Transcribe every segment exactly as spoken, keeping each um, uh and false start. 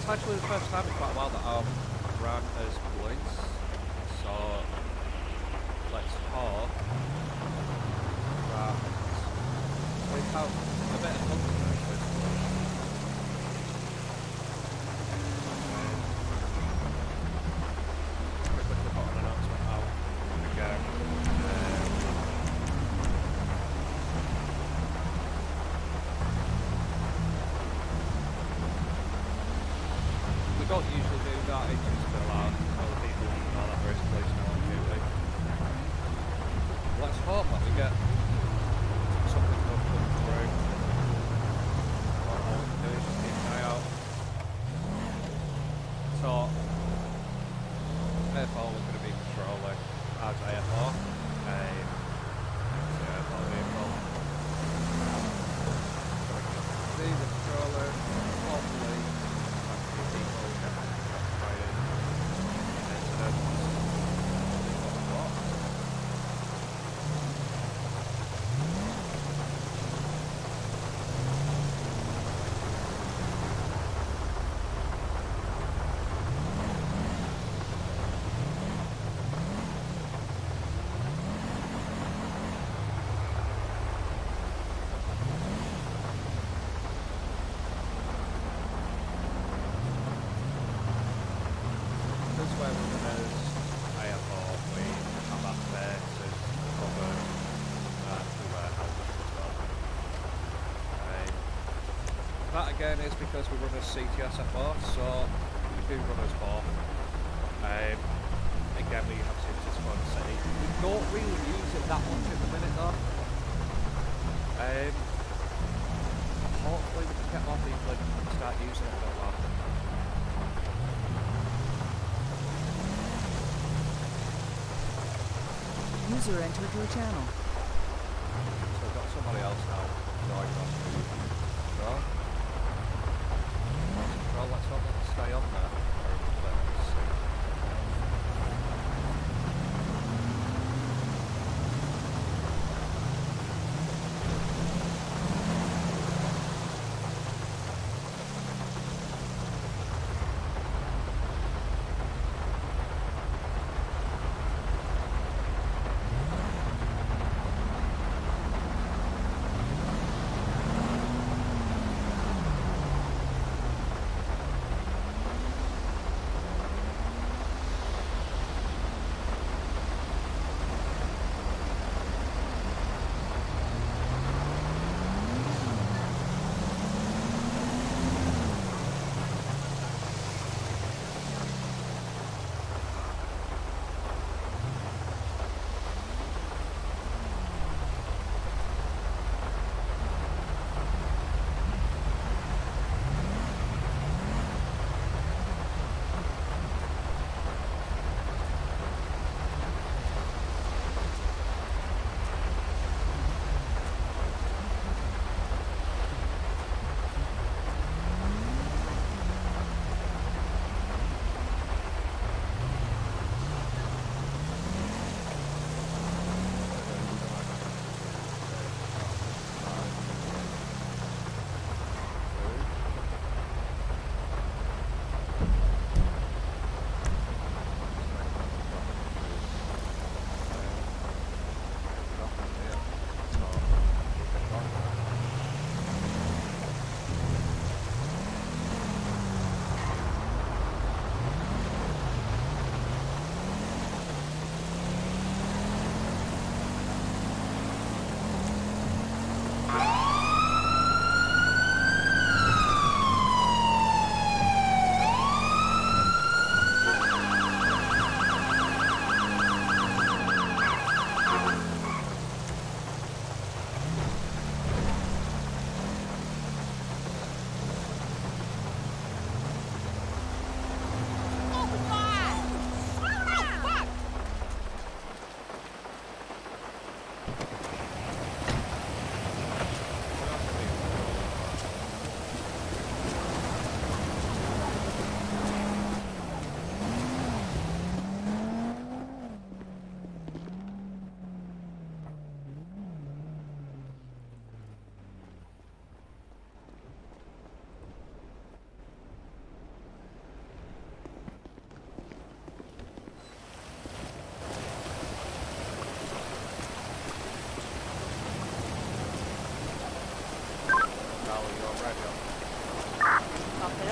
it's actually the first time in quite a while that I've ran as points. So let's hope that we have a bit of fun tonight with quickly put an announcement out again. Um, we don't usually do that, it's just to allow other people to know that there is a place now on duty. Let's hope that we get something good come through. All we can do is just keep an eye out. So, A F O we're going to be controlling as A F O. Um, so A F O vehicle. Be the controller, hopefully, like a few people get fired in incidents. What? This way we're going as A F O, we have our faces covered and we wear helmets as well. Um, that again is because we run as C T S F O, so we do run as both. Um, again, we have C T S F O in the city. We don't really use it that much at the minute though. Um, hopefully we can get more people in and start using it a bit more. User entered your channel. So we've got somebody else now joined us. So, well, let's hope they can stay on there. Let's see.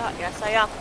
Uh, yes, I am.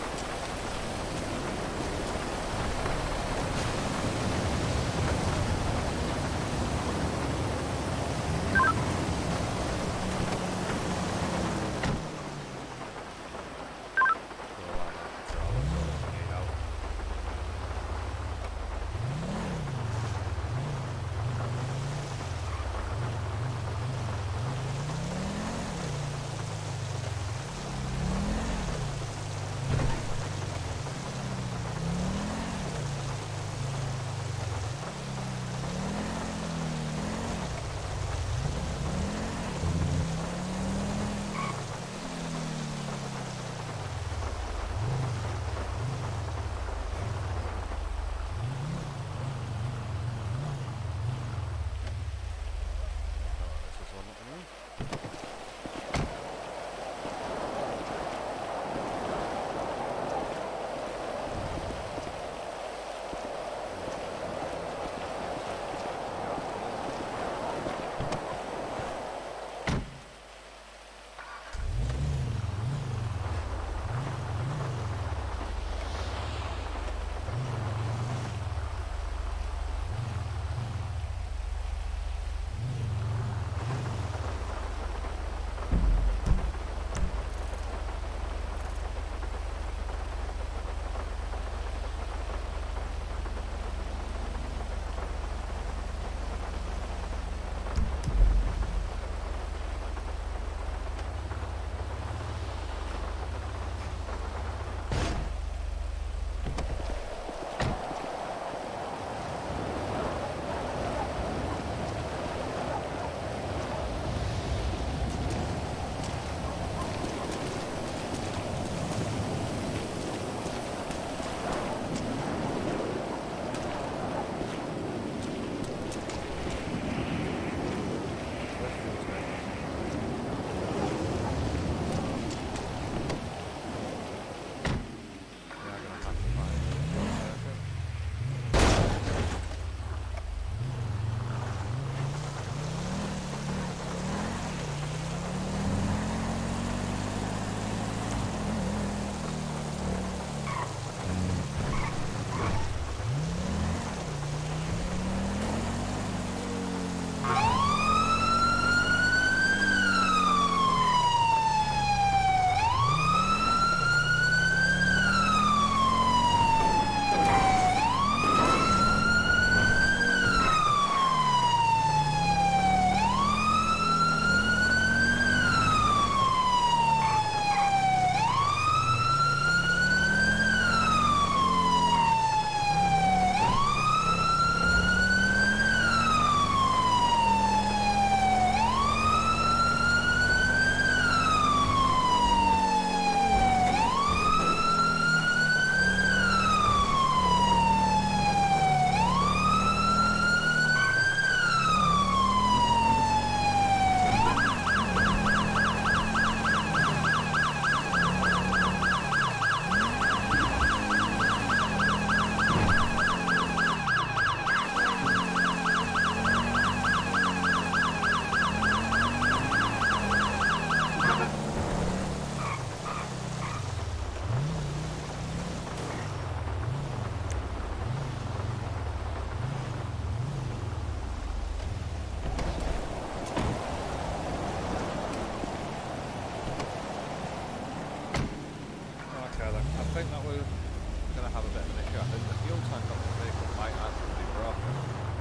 think that we're going to have a bit of an issue. I think the fuel tank on the vehicle might actually be broken.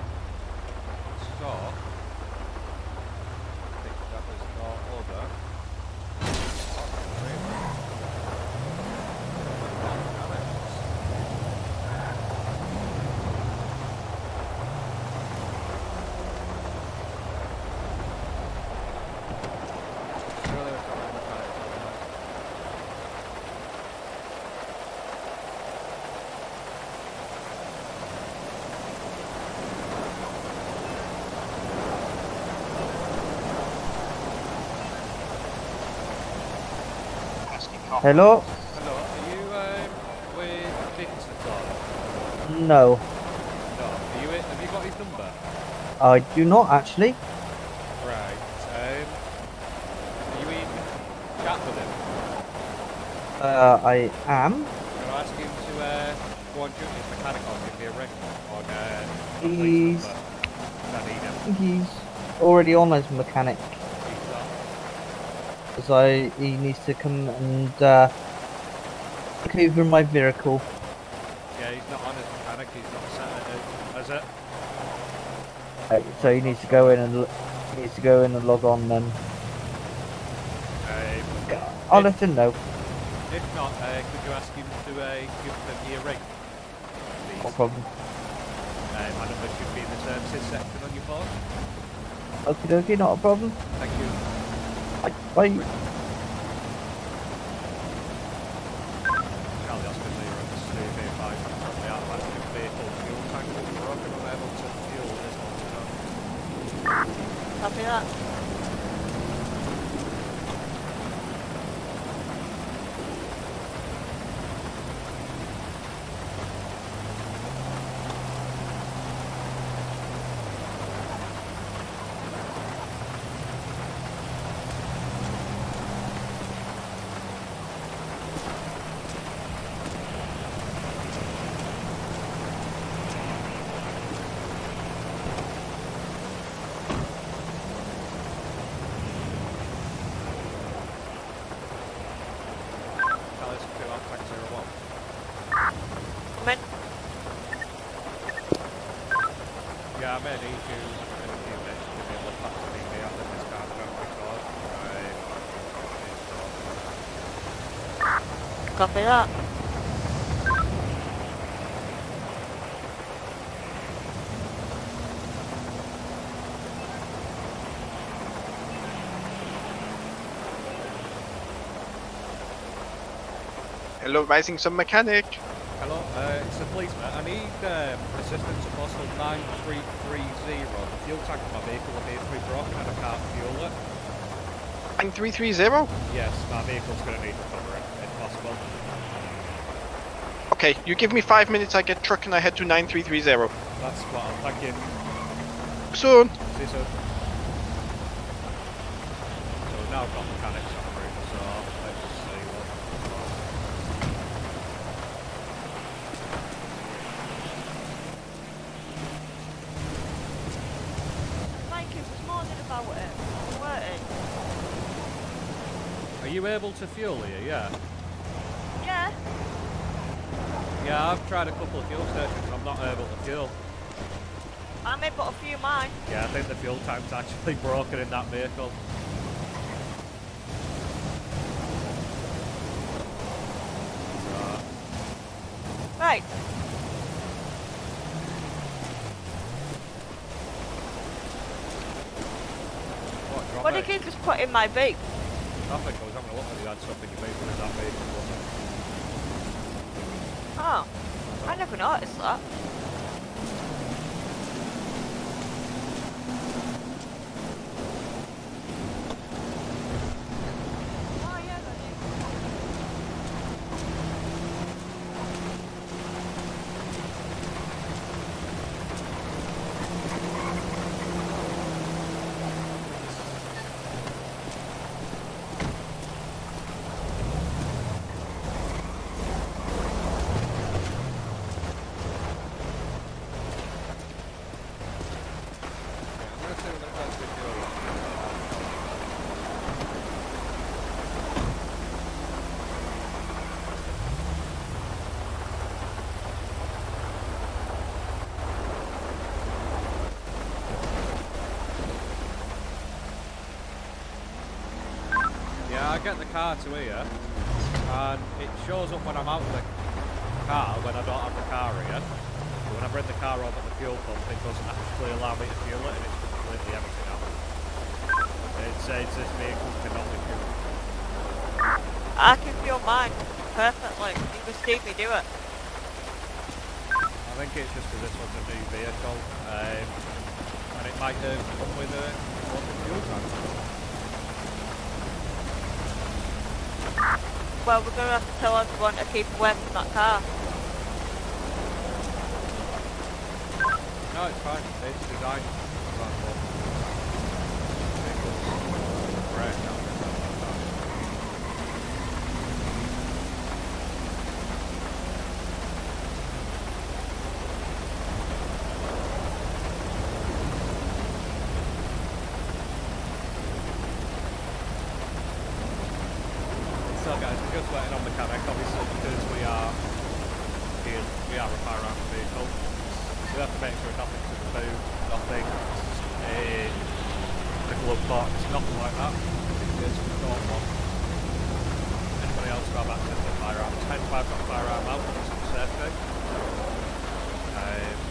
So, I think that was no other. Hello? Hello, are you um, with Vince at all? No, No. Are you in, have you got his number? I do not actually. Right. Um, are you in chat with him? Uh, I am. Can I ask him to uh, go on duty as mechanic or give me a ring on uh, a police He's number? I need him. he's already on as mechanic. He's not. So he needs to come and uh, look over my vehicle. Yeah, he's not on as mechanic. He's not set it as it. Uh, so he needs to go in and lo- he needs to go in and log on then. Um, I'll if, let him know. if not, uh, could you ask him to uh, give me a ring, No please? problem. Uh, my number should be in the services section on your phone. Okie dokie, not a problem. Thank you. Bye. Bye. Charlie Oscar zero, this is three V five. I'm currently out of active vehicle. Fuel tank will be broken, unable to fuel this motor. Copy that. Charlie Oscar two, out tank zero one. Come in. Yeah, I may need you in a few minutes to give me a lift back to me after this car don't record. Right. Copy that. Hello, Rising Sun Mechanic. Hello, uh, it's the policeman. I need um, assistance at postal nine three three zero. The fuel tank of my vehicle appears to be broken and I can't fuel it. nine three three zero? Yes, my vehicle's going to need recovering, if possible. Okay, you give me five minutes, I get truck and I head to nine three three zero. That's spot on, thank you. Soon. See you soon. So we've now got mechanics on route, so let's just see what... Mike, it was morning about it. Waiting. Are you able to fuel here? Yeah. Yeah. Yeah, I've tried a couple of fuel stations, I'm not able to fuel. I made but a few mine. Yeah, I think the fuel tank's actually broken in that vehicle. So, Right. what, drop What it? did you just put in my beak? Traffic, I was having a look at you had stuff in your vehicle in that vehicle, wasn't it? Oh. I never noticed that. Oh, yeah, that Yeah, I'm gonna see what that does with fuel. Yeah, I get the car to here, and it shows up when I'm out of the car when I don't have the car here. But when I bring the car over to the fuel pump, it doesn't actually allow me to fuel it, and it's completely empty now. It says this vehicle cannot be fueled. I can feel mine perfectly. You can see me do it. I think it's just because this one's a new vehicle, um, and it might uh, come with a working fuel tank. Well, we're going to have to tell everyone to keep away from that car. No, it's fine. It's designed. Transport. Vehicles. Right, now. we're just waiting on mechanic, obviously, because we are here, we are a firearm vehicle. We have to make sure nothing to the food, nothing, uh, the glove box, nothing like that, because we don't want anybody else to have access to the firearm. Hence why I've got the firearm out, because it's safety. Um,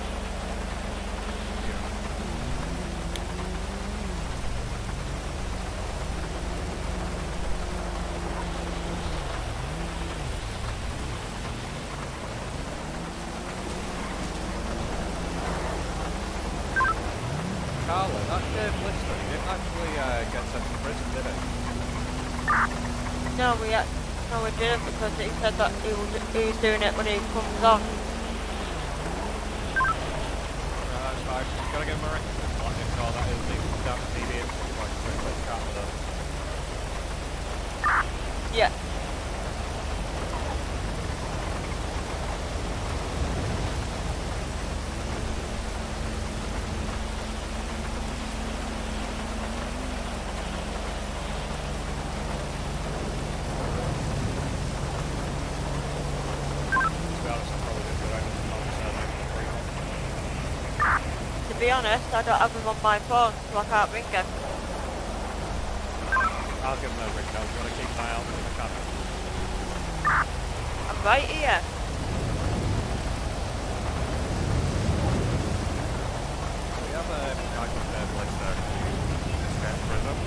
Carla, that Dave Lister, he didn't actually uh, get sent to prison, did he? No, we had, no, we didn't because he said that he was, he was doing it when he comes on. Right, that's fine. Just gotta give him a ring. Let him know that he'll need to come down to T V and see if I can quickly chat with him. Yeah. To be honest, I don't have him on my phone, so I can't ring him. I'll give him a ring now. You want to keep an eye out for the mechanic? I'm right here. We have a guy called Dave Lister who escaped prison.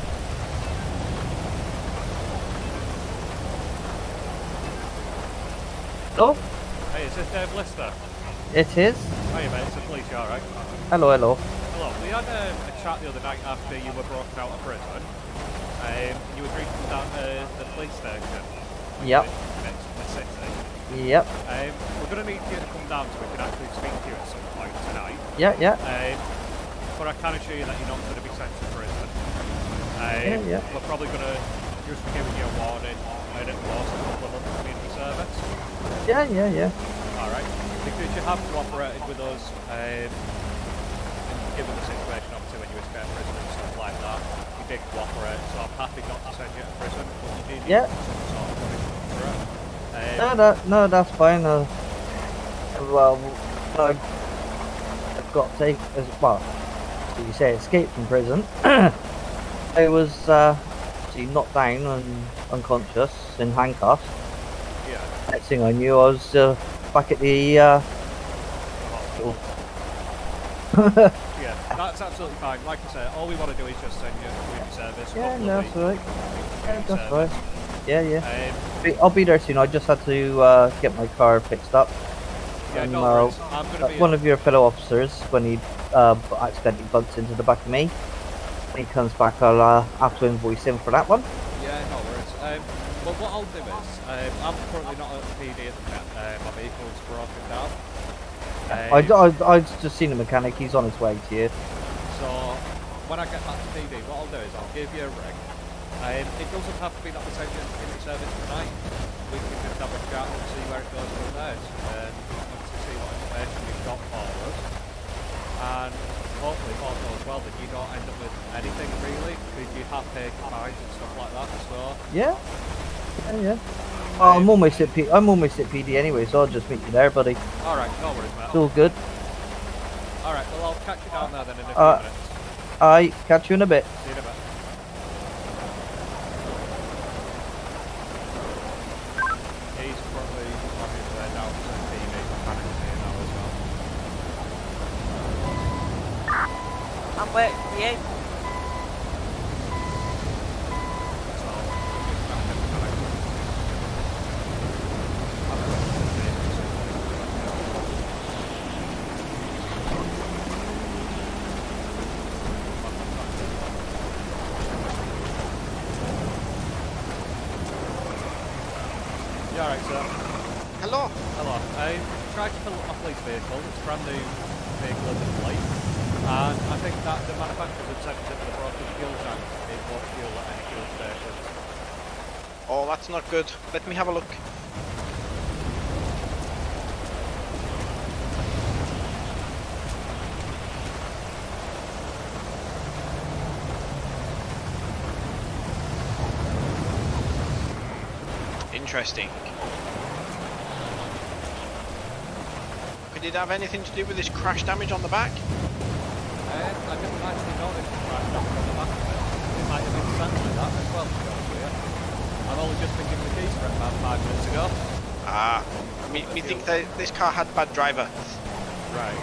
Hello? Hey, is this Dave Lister? It is. Hey mate, it's the police, you alright? Hello, hello. Hello, we had um, a chat the other night after you were broken out of prison. Um, you agreed to come down to the police station. Yep. Next to the city. Yep. Um, we're going to need you to come down so we can actually speak to you at some point tonight. Yeah, yeah. Um, but I can assure you that you're not going to be sent to prison. Um, Yeah, yeah. We're probably going to just be giving you a warning and at most a couple of months community service. Yeah, yeah, yeah. Alright. Because you have cooperated with us, um, and given the situation obviously when you escaped prison and stuff like that, you did cooperate, so I'm happy not to send you to prison, but you do need Yeah. some sort of punishment for it. Um, No, that, no, that's fine. Uh, well, no, I've got to take as well. So you say escape from prison. I was uh, see, knocked down and unconscious in handcuffs. yeah. Next thing I knew, I was uh, back at the uh, hospital. Yeah, that's absolutely fine. Like I said, all we want to do is just send you a community service. Yeah, couple no, of that's weeks, alright. community Yeah, that's service. fine. Yeah, yeah. Um, Be- I'll be there soon. I just had to uh, get my car fixed up. yeah, And, no uh, worries. I'm going to Uh, be... one of your fellow officers, when he uh, b- accidentally bumped into the back of me, when he comes back, I'll uh, have to invoice him for that one. Yeah, no worries. Um, but what I'll do is, um, I'm currently not at the P D at the minute. Uh, my vehicle's broken down. Um, I, I, I've just seen a mechanic, he's on his way to you. So, when I get back to P D, what I'll do is I'll give you a ring. Um, it doesn't have to be that we send you into service tonight. We can just have a chat and see where it goes from there. And obviously see what information we've got for us. And hopefully, if all goes well, then you don't end up with anything really, because you have paid fines and stuff like that. So, Yeah? Yeah, yeah. Oh, I'm almost at P I'm almost at P D anyway, so I'll just meet you there, buddy. alright, no worries, It's mate. all good. Alright, well, I'll catch you down there then in a few Uh, minutes. Alright, catch you in a bit. See you in a bit. He's probably on his way down to the T V mechanics here now as well. I'm waiting for you. So, we'll just back in the mechanics. Have a look at the vehicle, see what he's doing. You alright, sir? Hello. Hello. I tried to fill up my police vehicle. It's a brand new vehicle in the fleet. And I think that the manufacturers have sent it with a broken fuel tank. It won't fuel at any fuel stations. Oh, that's not good. Let me have a look. interesting. Could it have anything to do with this crash damage on the back? Um, I didn't actually notice the crash damage on the back of it. It might have been sent like that as well, to be honest with you. I've only just been given the keys for it about five minutes ago. Ah, me, me think that this car had a bad driver. Right.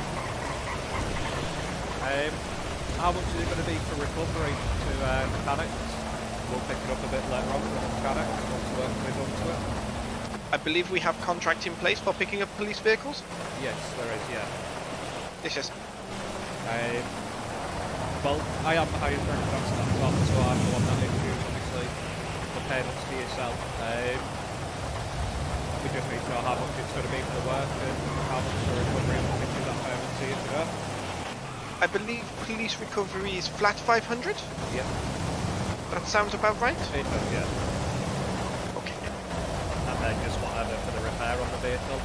Um, how much is it going to be for recovery to uh, mechanics? We'll pick it up a bit later on from the mechanics once work is done to it. I believe we have contract in place for picking up police vehicles. Yes, there is, yeah. This is. Um, well, I am hired for an accident as well, so I'm the one that issues, obviously, the payments to yourself. Um, we just need to know how much it's going to be for the work and how much the recovery and how much is that payment to you to go. I believe police recovery is flat five hundred? Yeah. That sounds about right? It does, yeah. Okay. And then just whatever for the repair on the vehicle.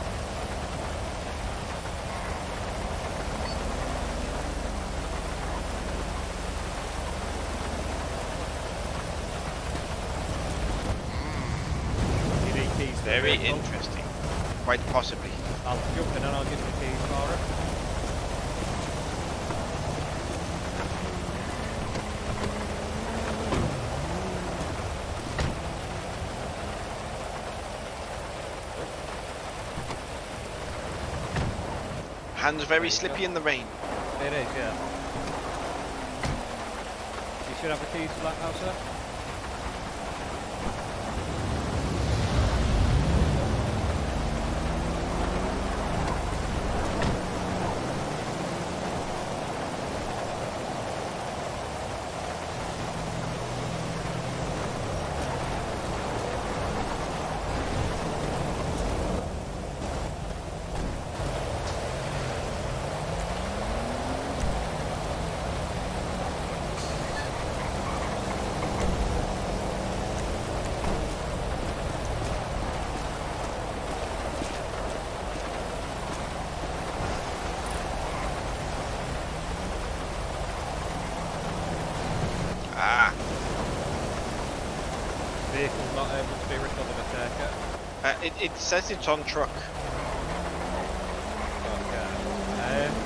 You need keys for the Very vehicle? interesting. Quite possibly. I'll jump in and I'll give you the keys for it. Hands very slippy in the rain. It is, yeah. You should have the keys for that now, sir. Ah, Vehicle's not able to be recovered, I take it. uh, it, it says it's on truck. Okay. Um,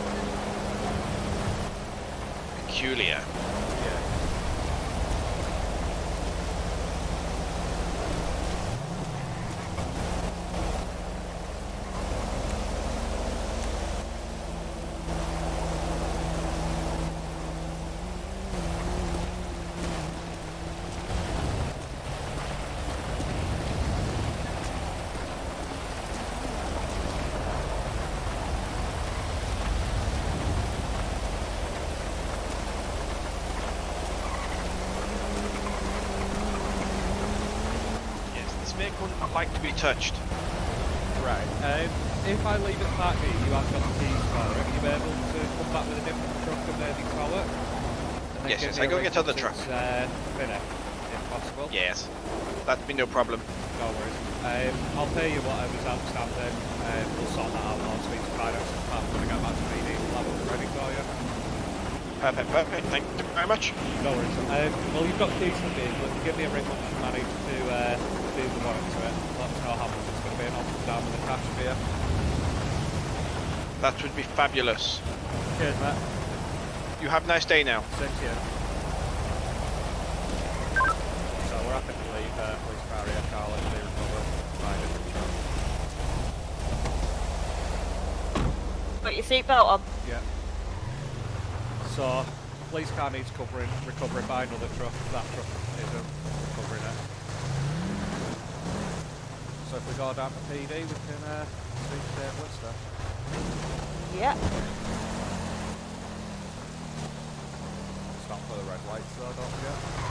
Peculiar. yeah. Yes, this vehicle would like to be touched. Right. Um, if I leave it parked here, you have got the keys for it. Are you able to come back with a different truck and maybe tow it? And then Yes, give yes, me I a go ring get other once truck. it's, Uh, finished, if possible. Yes, that'd be no problem. No worries. Um, I'll pay you whatever's outstanding. Um, we'll sort that out. I'll speak to finance department when I get back to P D. We'll have it ready for you. Perfect, perfect. Thank you very much. No worries. Um, well, you've got keys to the vehicle. If you give me a ring once you manage to uh, do the work to it, let us know how much it's going to be and I'll put down with the cash for you. That would be fabulous. Cheers, mate. You have a nice day now. Same to you. So we're happy to leave uh, police car here, Carl, and be recovered by a different truck. Got your seatbelt on. Yeah. So, police car needs covering, recovering by another truck. That truck isn't recovering it. So if we go down to P D, we can uh, speak to Dave Lister. Yeah. Stop for the red lights though, don't forget.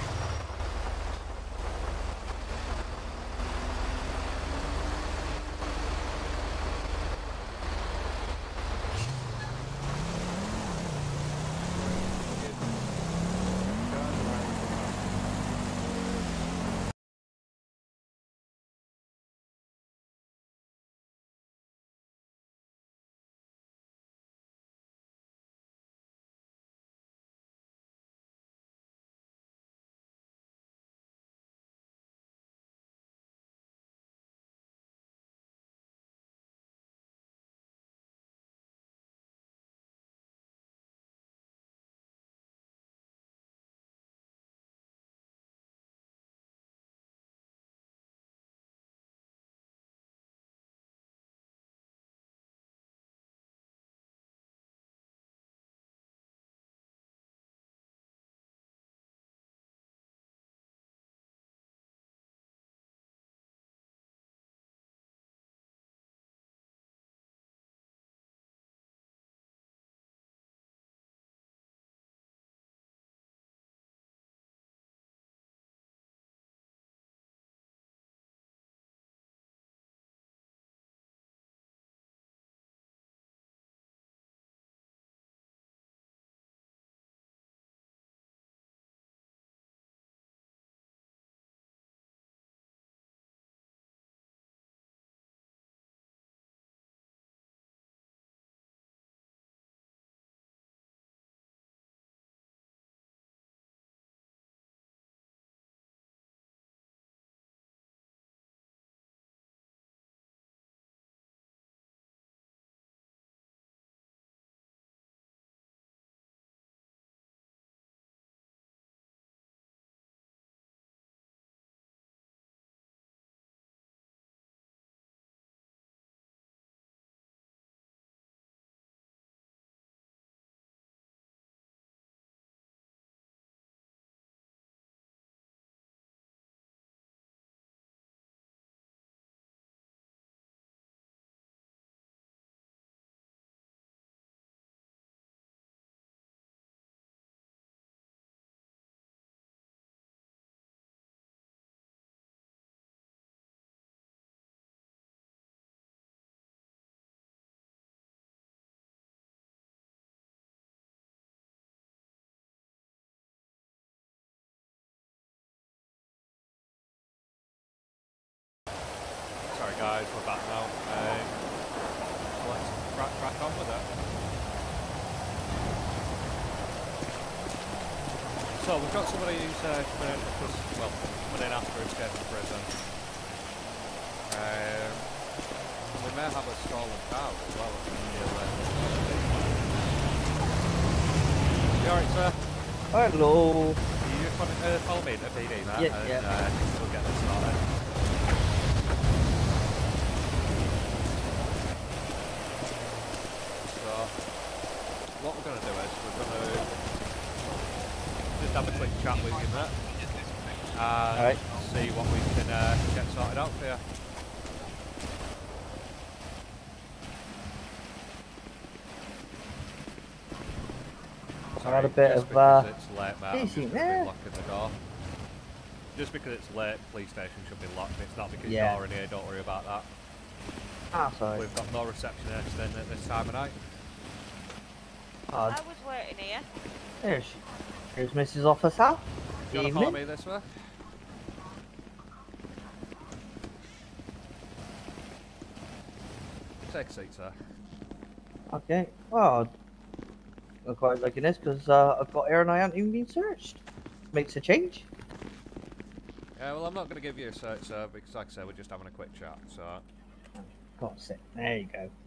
guys, we're back now. Um, so let's crack, crack on with it. So we've got somebody who's uh, coming in, because, well, coming in after escaping prison. Um, we may have a stolen car as well. You alright, sir? Hello. You just want to uh, follow me to P D, Matt, Yeah, and yeah. Uh, we'll get this started. So, what we're going to do is we're going to just have a quick chat with you, Matt, and Alright. see what we can uh, get sorted out for you. I had a Sorry, bit just of uh, because it's late, mate, I'm easy just going to there. be locking the door. Just because it's late, police station should be locked. It's not because Yeah. you're in here, don't worry about that. Ah, sorry. We've got no receptionist in at this time of night. Uh, I was waiting here. there's here's Missus Officer. Do you want to follow Evening. me this way? Take a seat, sir. Okay. Well, I'm quite liking this because uh, I've got air and I haven't even been searched. Makes a change. Yeah, well, I'm not going to give you a search, sir, because like I said, we're just having a quick chat, so... Got sick. There you go.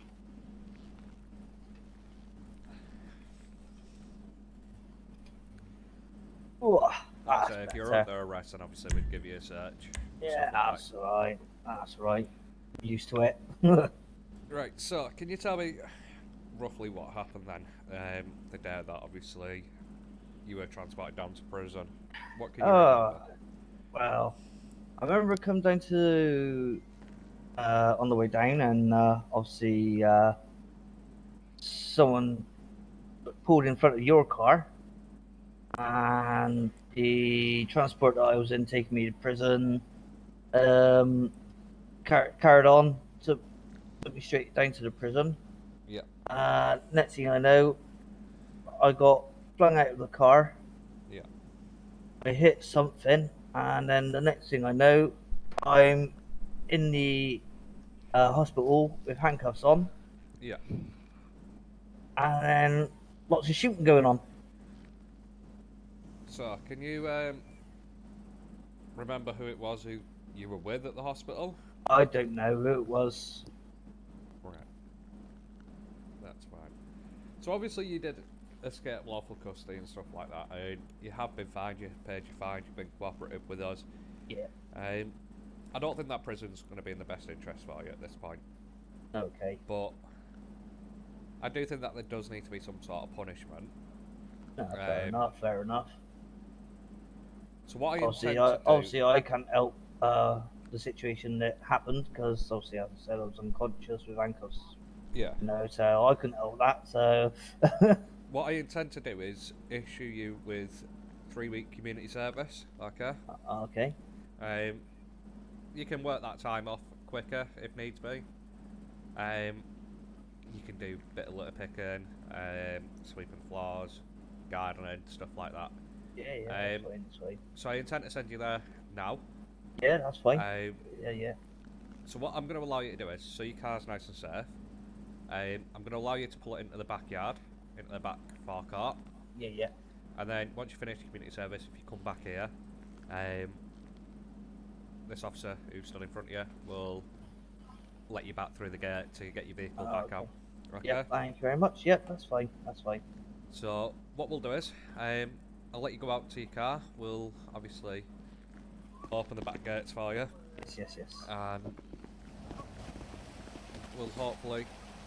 Ooh, Like I that's say, if you're better. under arrest, then obviously we'd give you a search. Yeah, Something like that's right. That's right. Used to it. that. Right, so, can you tell me roughly what happened then? Um, the day that, obviously, you were transported down to prison. What can you Oh, remember? well, I remember come down to uh, on the way down, and uh, obviously uh, someone pulled in front of your car, and the transport that I was in taking me to prison um, car- carried on to put me straight down to the prison. Yeah. Uh, next thing I know, I got flung out of the car. Yeah. I hit something, and then the next thing I know, I'm in the uh, hospital with handcuffs on, Yeah. and then lots of shooting going on. So, can you um, remember who it was who you were with at the hospital? I don't know who it was. Right. That's fine. So obviously you did escape lawful custody and stuff like that. Uh, you have been fined, you paid your fine, you've been cooperative with us. Yeah. Um, I don't think that prison's going to be in the best interest for you at this point. Okay. But I do think that there does need to be some sort of punishment. No, fair Um, enough. Fair enough. So what I Obviously, intend I, to do... obviously I can't help uh, the situation that happened because obviously, as I said, I was unconscious with handcuffs. Yeah. You know, so I couldn't help that. So. What I intend to do is issue you with three-week community service, okay? Okay. Um, you can work that time off quicker if needs be. Um, you can do a bit of litter picking, um, sweeping floors, gardening, stuff like that. Yeah, yeah, that's Um, fine, that's fine. So I intend to send you there now. Yeah, that's fine. Um, yeah, yeah. so what I'm going to allow you to do is, so your car's nice and safe, um, I'm going to allow you to pull it into the backyard, into the back forecourt, Yeah, yeah. and then once you finish your community service, if you come back here, um, this officer who stood in front of you will let you back through the gate to get your vehicle Oh, back okay. out. Okay? Yeah, thank you very much. Yep, that's fine. That's fine. So what we'll do is, um, I'll let you go out to your car. We'll obviously open the back gates for you, Yes, yes, yes. and we'll hopefully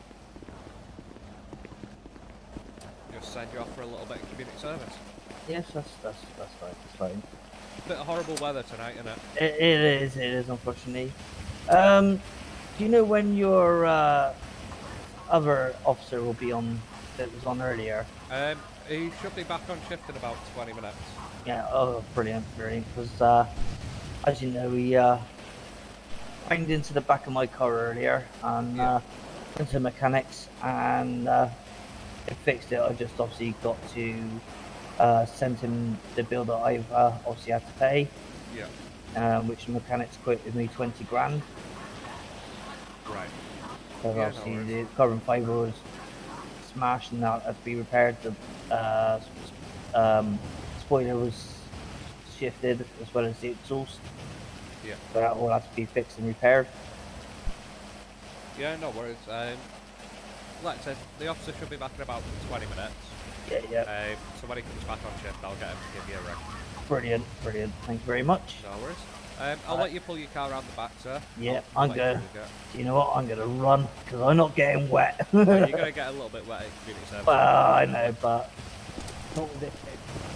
just send you off for a little bit of community service. Yes, that's that's that's fine. That's fine. Bit of horrible weather tonight, isn't it? It, it is. It is, unfortunately. Um, do you know when your uh, other officer will be on? That was on earlier. Um, he should be back on shift in about twenty minutes. Yeah. Oh, brilliant, brilliant. Because uh, as you know, he uh, banged into the back of my car earlier and Yeah. uh, into mechanics, and uh, it fixed it. I just obviously got to uh, send him the bill that I've uh, obviously had to pay, Yeah. uh, which the mechanics quoted me twenty grand. Right. Because Yeah, no obviously worries. the current fibre was smashed and that had to be repaired. The uh, um, spoiler was shifted as well as the exhaust. Yeah. So that all has to be fixed and repaired. Yeah, no worries. Um, like I said, the officer should be back in about twenty minutes. Yeah, yeah. Um, so when he comes back on shift, I'll get him to give you a ring. Brilliant, brilliant. Thank you very much. No worries. Um, I'll Right. let you pull your car around the back, sir. Yeah, I'll, I'll I'm let you gonna. do it. You know what? I'm gonna run because I'm not getting wet. Oh, you're gonna get a little bit wet at community service. Well, I know, but not with this.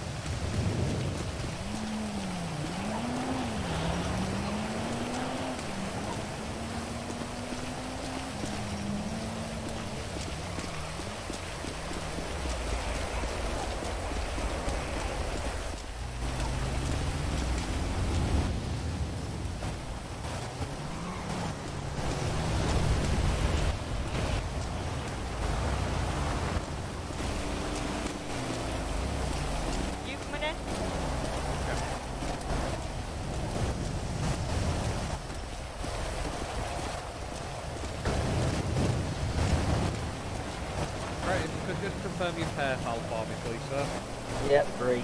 You coming in? Right, if you could just confirm your pair file for me, please, sir. Yep, three.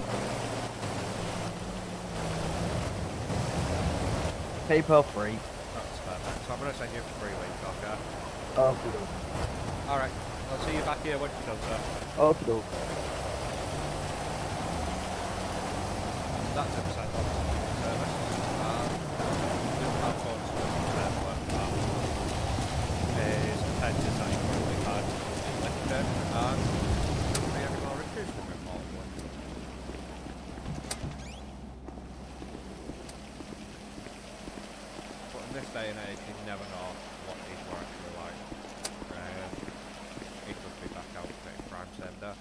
PayPal free. That's perfect. So I'm gonna send you a free link, okay? Oh, Alright, I'll see you back here when you're done, sir. okay, okay. That's it, sent off to community service. Um, just have fun, so paperwork that is attention that you currently had lifted, and shouldn't be any more issues with it, probably. But in this day and age, you never know what people are actually like. Um, he could be back out committing crime same day.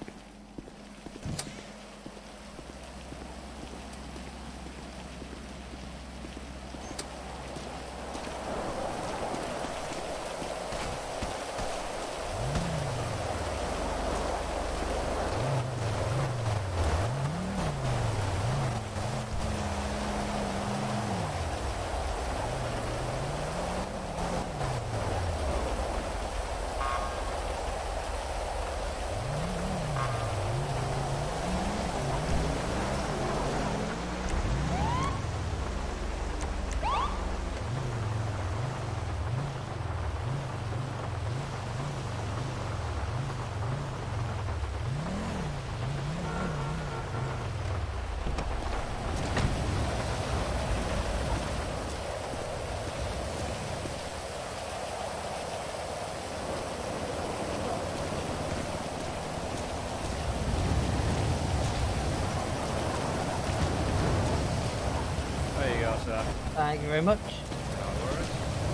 There you go, sir. Thank you very much. No worries.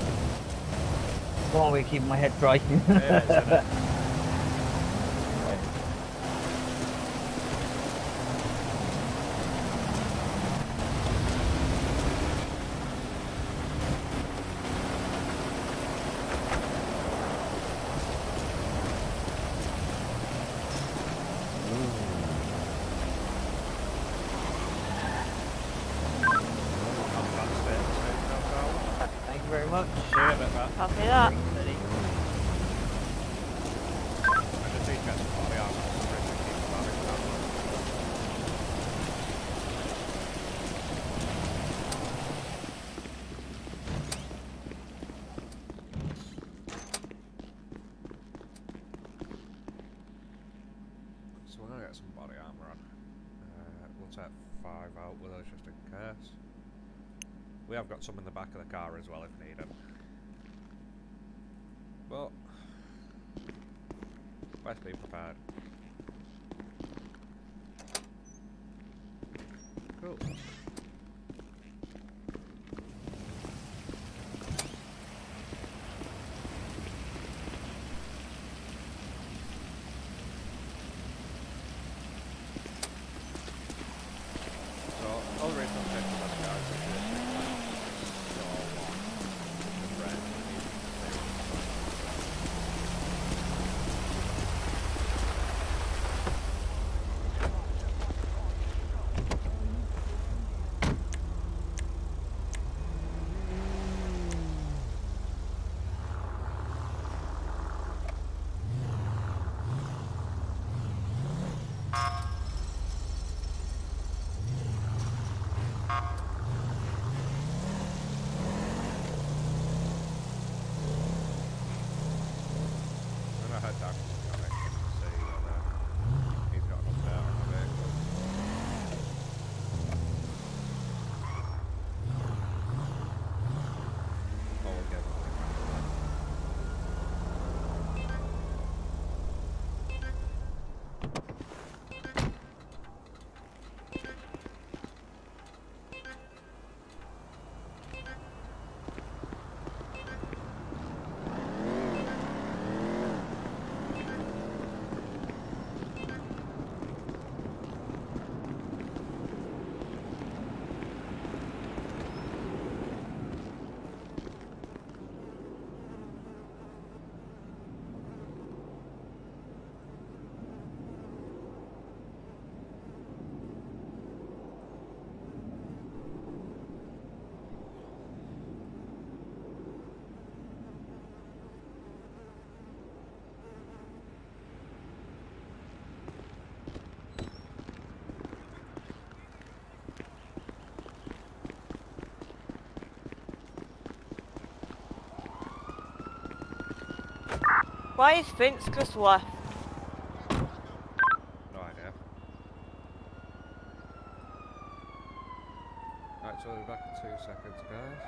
One way to keep my head dry. Yeah, isn't it? Thank you very much. See you in a bit, Matt. Copy that. Steady. I just need to get some body armor. So I'm ready to keep the body armor. So we're gonna get some body armor on. Uh, we'll take five out with us just in case. We have got some in the back of the car as well if needed. But best be prepared. Cool. So all the reason I'm taking this car is because it's so long. The red needs to stay. Why is Vince just left? No idea. Right, so we'll be back in two seconds, guys.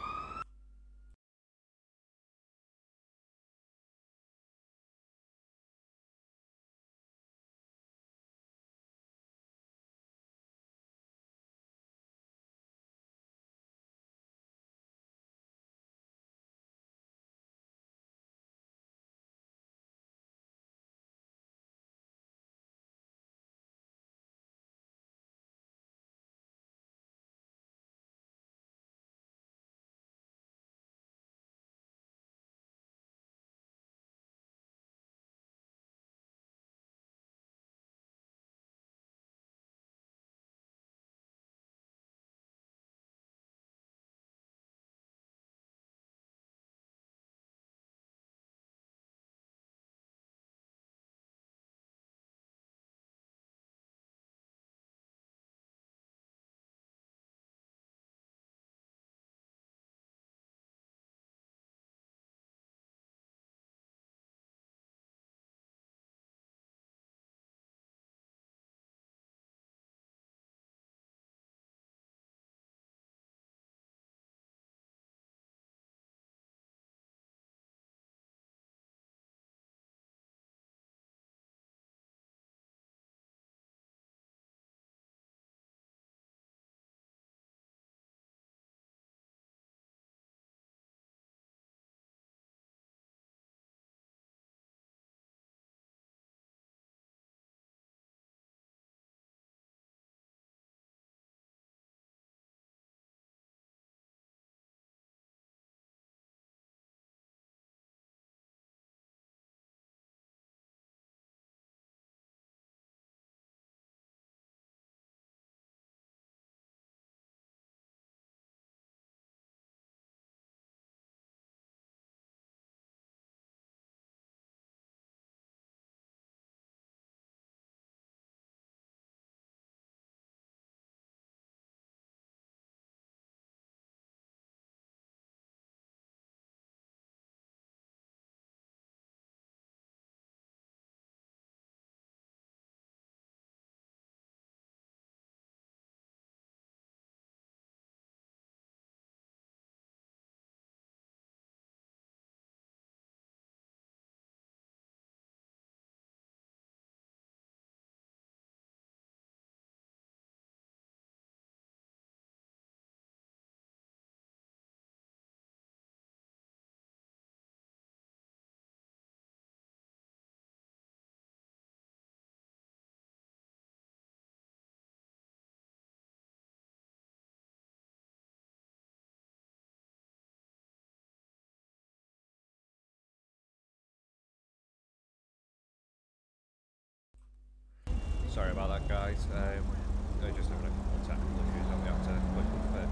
Sorry about that, guys. Um, we're just having a couple of technical issues that we have to quickly fix.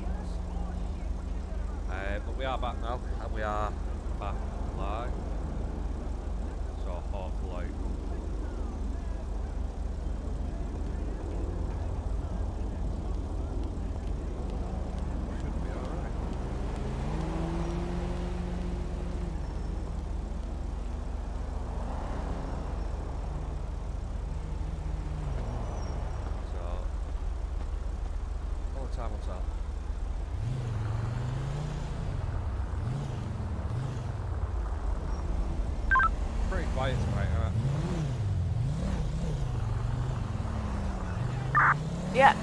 Uh, but we are back now, and we are back live. So hopefully, should be alright. Time will tell. Pretty quiet tonight, huh? Yeah.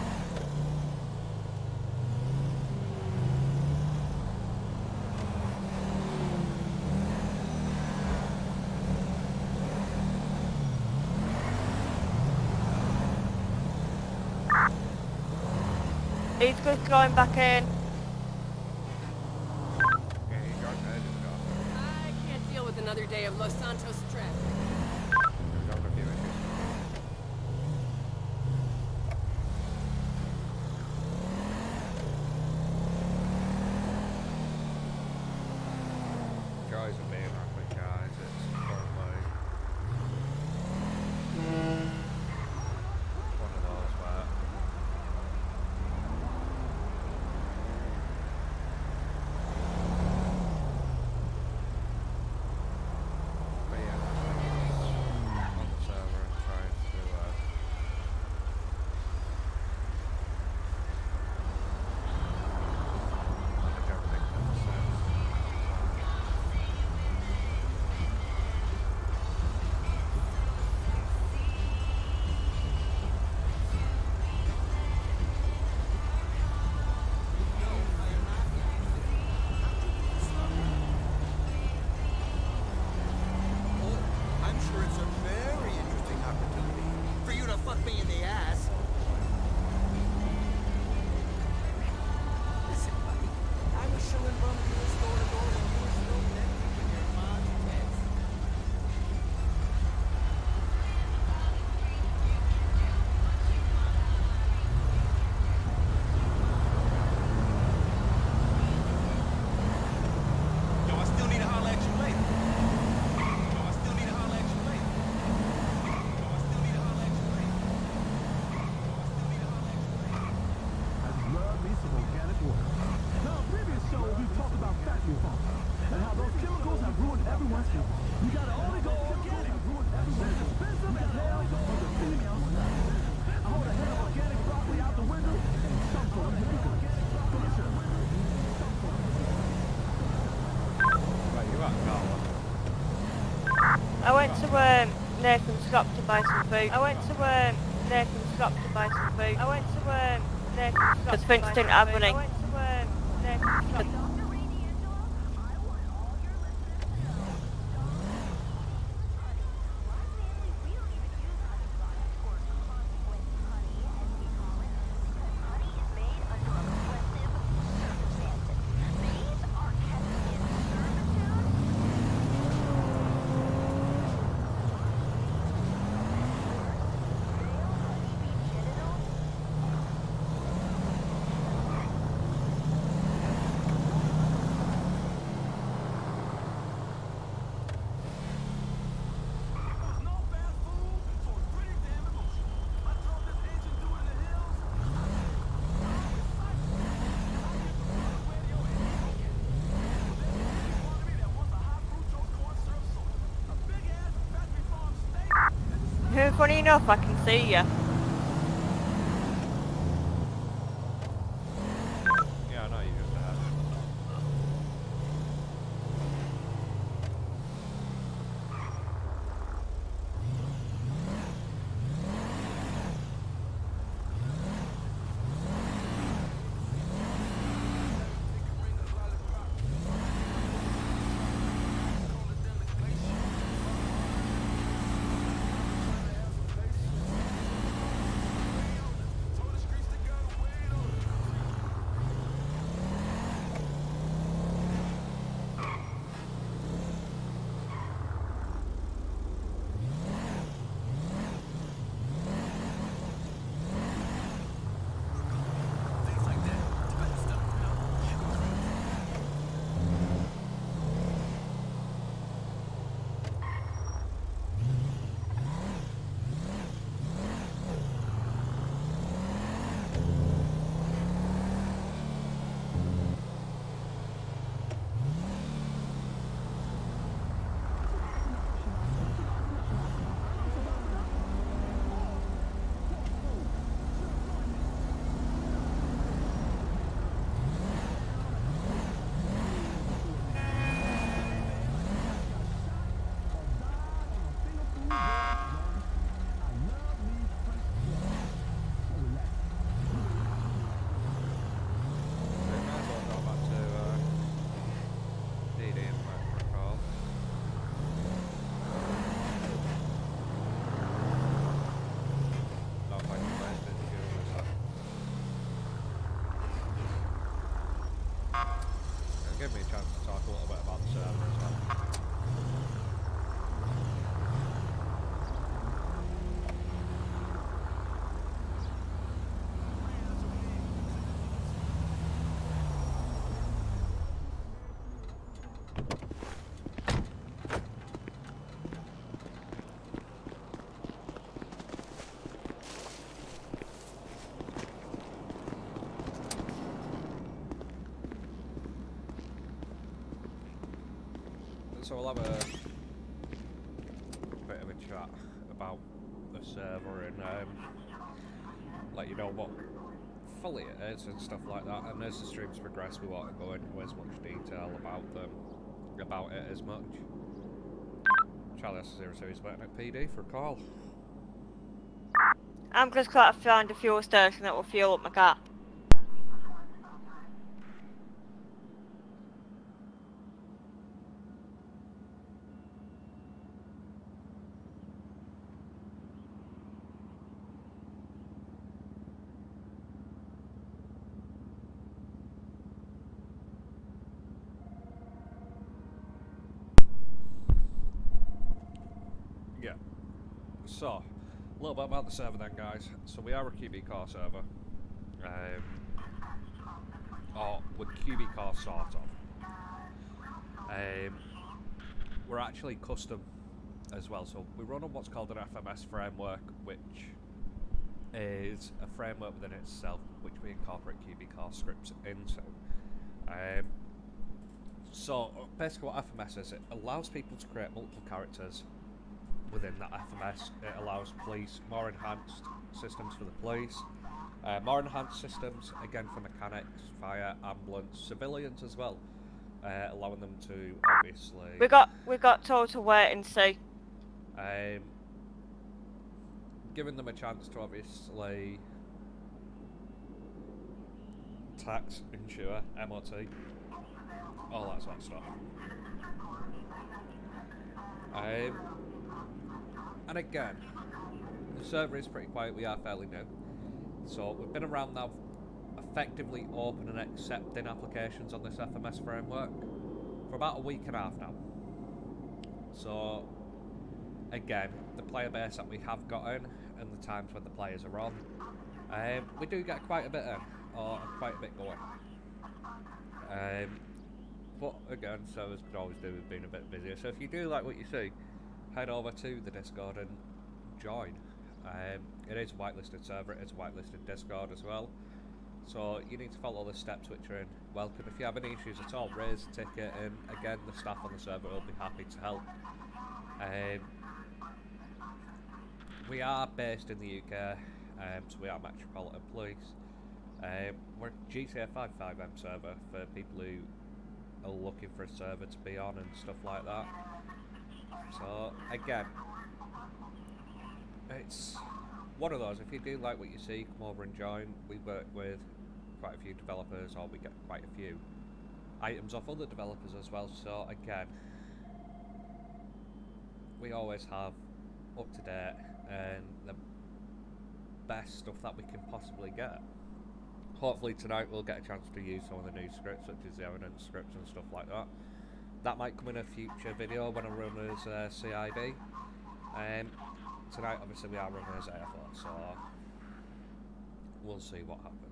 He's just going back in. Yeah, he's got that. I can't deal with another day of Los Santos traffic. He's got a few issues. Joys of being rapid, guys. It's probably one of those where I went to um, Nathan's shop to buy some food. I went to um, Nathan's shop to buy some food. I went to um, Nathan's shop because Vince didn't have any. I went to um, Nathan's shop. Funny enough, I can see you. Yeah, I know you just have. Give me a chance to talk a little bit about the server as well. So we'll have a bit of a chat about the server and um, let you know what fully it is and stuff like that. And as the streams progress, we won't go into as much detail about them, about it as much. Charlie S zero two is waiting at P D for a call. I'm just trying to find a fuel station that will fuel up my car. Yeah. So, a little bit about the server then, guys. So we are a Q B car server. Um, or we're Q B car sort of. Um, we're actually custom as well. So we run on what's called an F M S framework, which is a framework within itself, which we incorporate Q B car scripts into. Um, So basically what F M S is, it allows people to create multiple characters within that F M S. It allows police more enhanced systems for the police, uh, more enhanced systems again for mechanics, fire, ambulance, civilians as well, uh, allowing them to obviously... We got, we got told to wait and see. Um, giving them a chance to obviously tax, insure, M O T, all that sort of stuff. Um, and again, the server is pretty quiet, we are fairly new. So we've been around now effectively open and accepting applications on this F M S framework for about a week and a half now. So again, the player base that we have gotten and the times when the players are on, um, we do get quite a bit in, or quite a bit going. Um, but again, servers could always do with being a bit busier. So if you do like what you see, head over to the Discord and join. Um, it is a whitelisted server, it is a whitelisted Discord as well. So you need to follow the steps which are in welcome. If you have any issues at all, raise a ticket, and again, the staff on the server will be happy to help. Um, we are based in the U K, um, so we are Metropolitan Police. Um, we're a G T A five fiveM server for people who are looking for a server to be on and stuff like that. So again, it's one of those, if you do like what you see, come over and join. We work with quite a few developers, or we get quite a few items off other developers as well. So again, we always have up to date and the best stuff that we can possibly get. Hopefully tonight we'll get a chance to use some of the new scripts, such as the evidence scripts and stuff like that. That might come in a future video when I run as uh, C I D. Um, tonight obviously we are running as A F O, so we'll see what happens.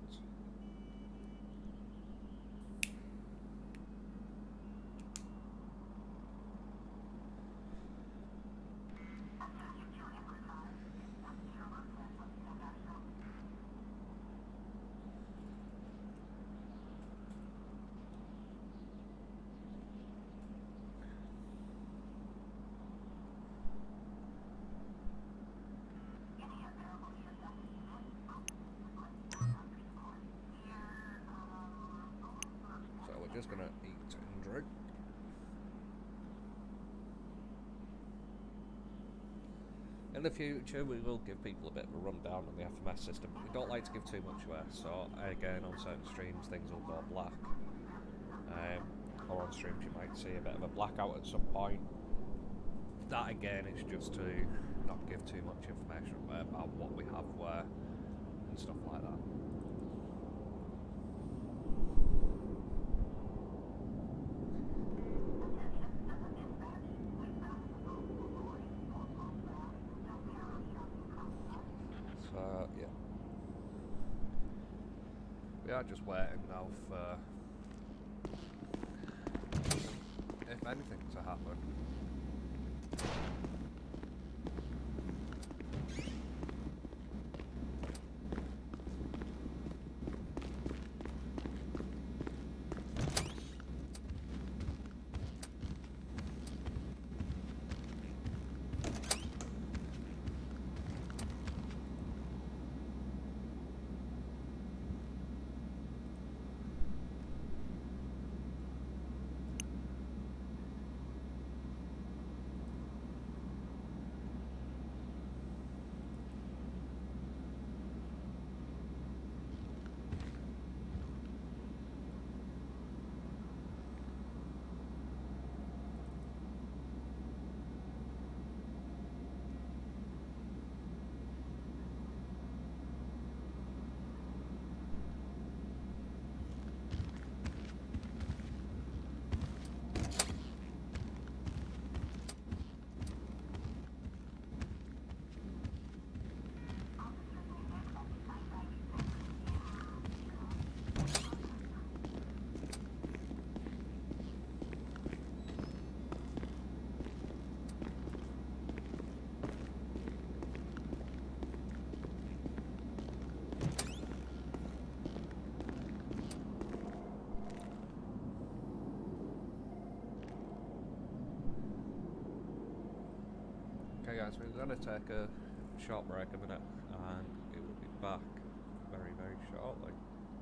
Just gonna eat and drink. In the future, we will give people a bit of a rundown on the F M S system. We don't like to give too much away, so again, on certain streams, things will go black. Um, or on streams, you might see a bit of a blackout at some point. That again is just to not give too much information about what we have where and stuff like that. So, yeah. We are just waiting now for, if anything, to happen. Okay guys, we're going to take a short break a minute and we will be back very very shortly.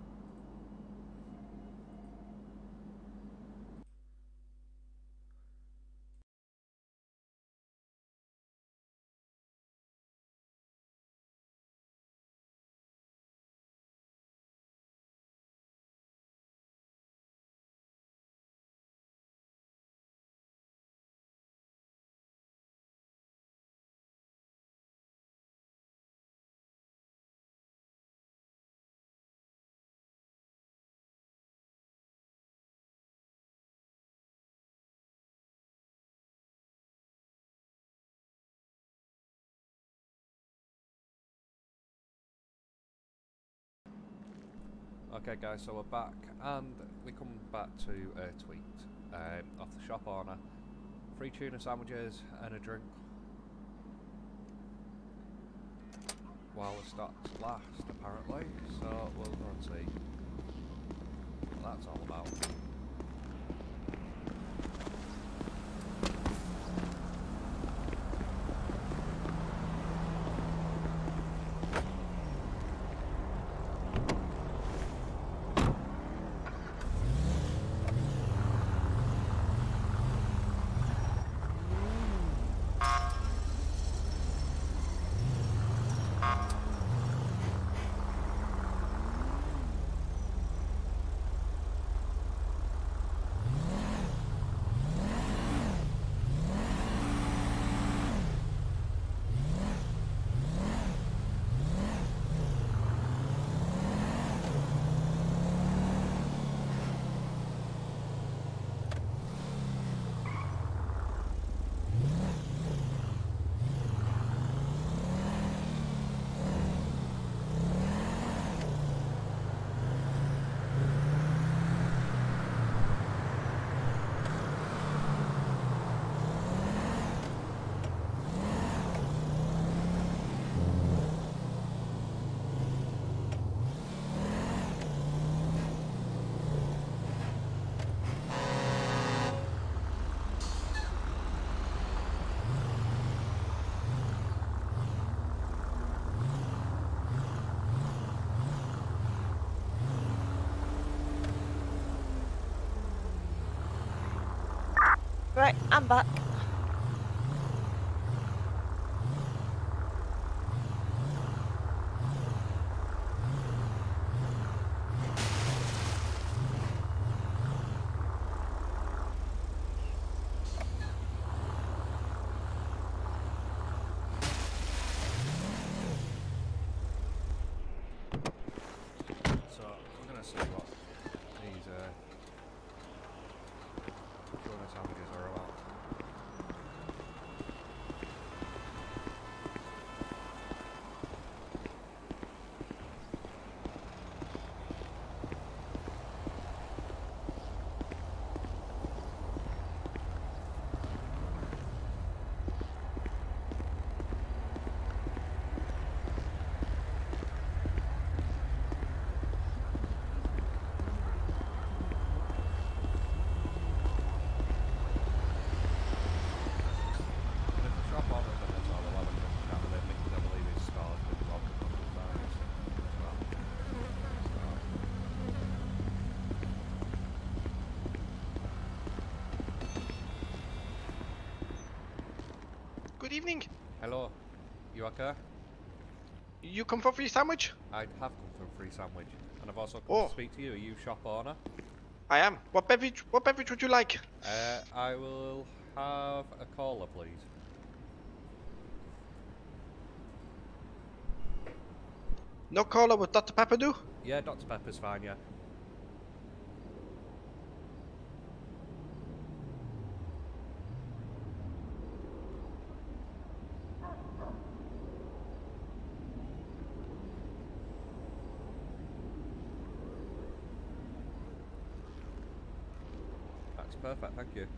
Okay guys, so we're back and we come back to a tweet um, off the shop owner. Free tuna sandwiches and a drink while the stocks last apparently, so we'll go and see what that's all about. Right, I'm back. So we're going to see what these uh, tuna sandwiches are about. Good evening. Hello, you okay? You come for free sandwich? I have come for a free sandwich, and I've also come Oh. to speak to you. Are you shop owner? I am. What beverage? What beverage would you like? Uh, I will have a cola, please. No cola with Doctor Pepper do? Yeah, Doctor Pepper's fine, yeah. That's perfect, thank you.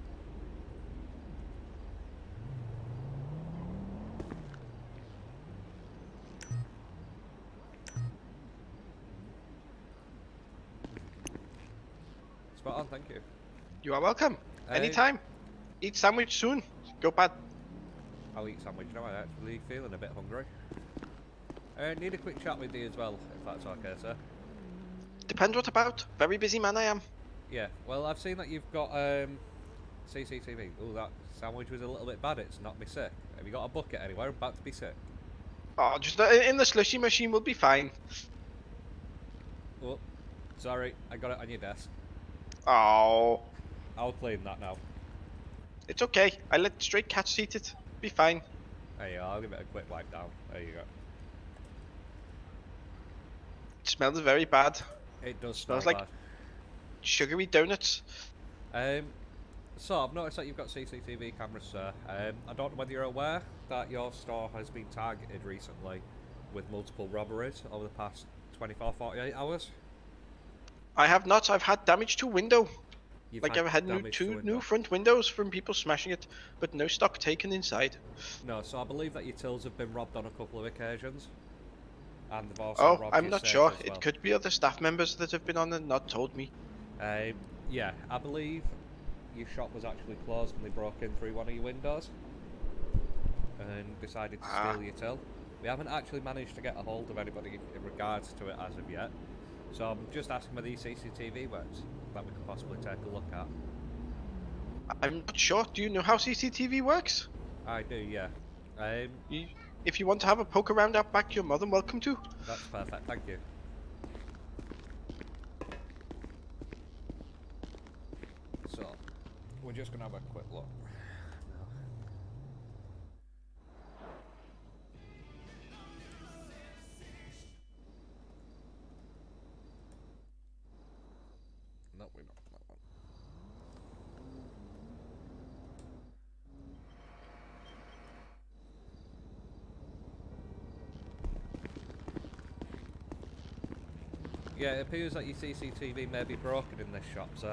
Spot on, thank you. You are welcome. Uh, Anytime. Eat sandwich soon. Go bad. I'll eat sandwich now. I'm actually feeling a bit hungry. I uh, need a quick chat with you as well, if that's okay, sir. Depends what about. Very busy man I am. Yeah, well, I've seen that you've got um, C C T V. Oh, that sandwich was a little bit bad. It's knocked me sick. Have you got a bucket anywhere? I'm about to be sick. Oh, just uh, in the slushy machine will be fine. Oh, sorry. I got it on your desk. Oh. I'll clean that now. It's okay. I let stray cats eat it. Be fine. There you go. I'll give it a quick wipe down. There you go. It smells very bad. It does smell Smells like bad. Sugary donuts. Um, so I've noticed that you've got C C T V cameras, sir. Um, I don't know whether you're aware that your store has been targeted recently with multiple robberies over the past twenty-four, forty-eight hours. I have not. I've had damage to window. You've like I've had new, damage to two window. new front windows from people smashing it, but no stock taken inside. No, so I believe that your tills have been robbed on a couple of occasions. And they've also Oh, robbed I'm your not safe sure. as well. It could be other staff members that have been on and not told me. Um, yeah, I believe your shop was actually closed when they broke in through one of your windows and decided to Ah. steal your till. We haven't actually managed to get a hold of anybody in regards to it as of yet, so I'm just asking whether these C C T V works that we could possibly take a look at. I'm not sure. Do you know how C C T V works? I do, yeah. Um, You, if you want to have a poke around out back, you're more than welcome to. that's perfect, thank you. So, we're just going to have a quick look. No, we're not that one. Yeah, it appears that your C C T V may be broken in this shop, sir.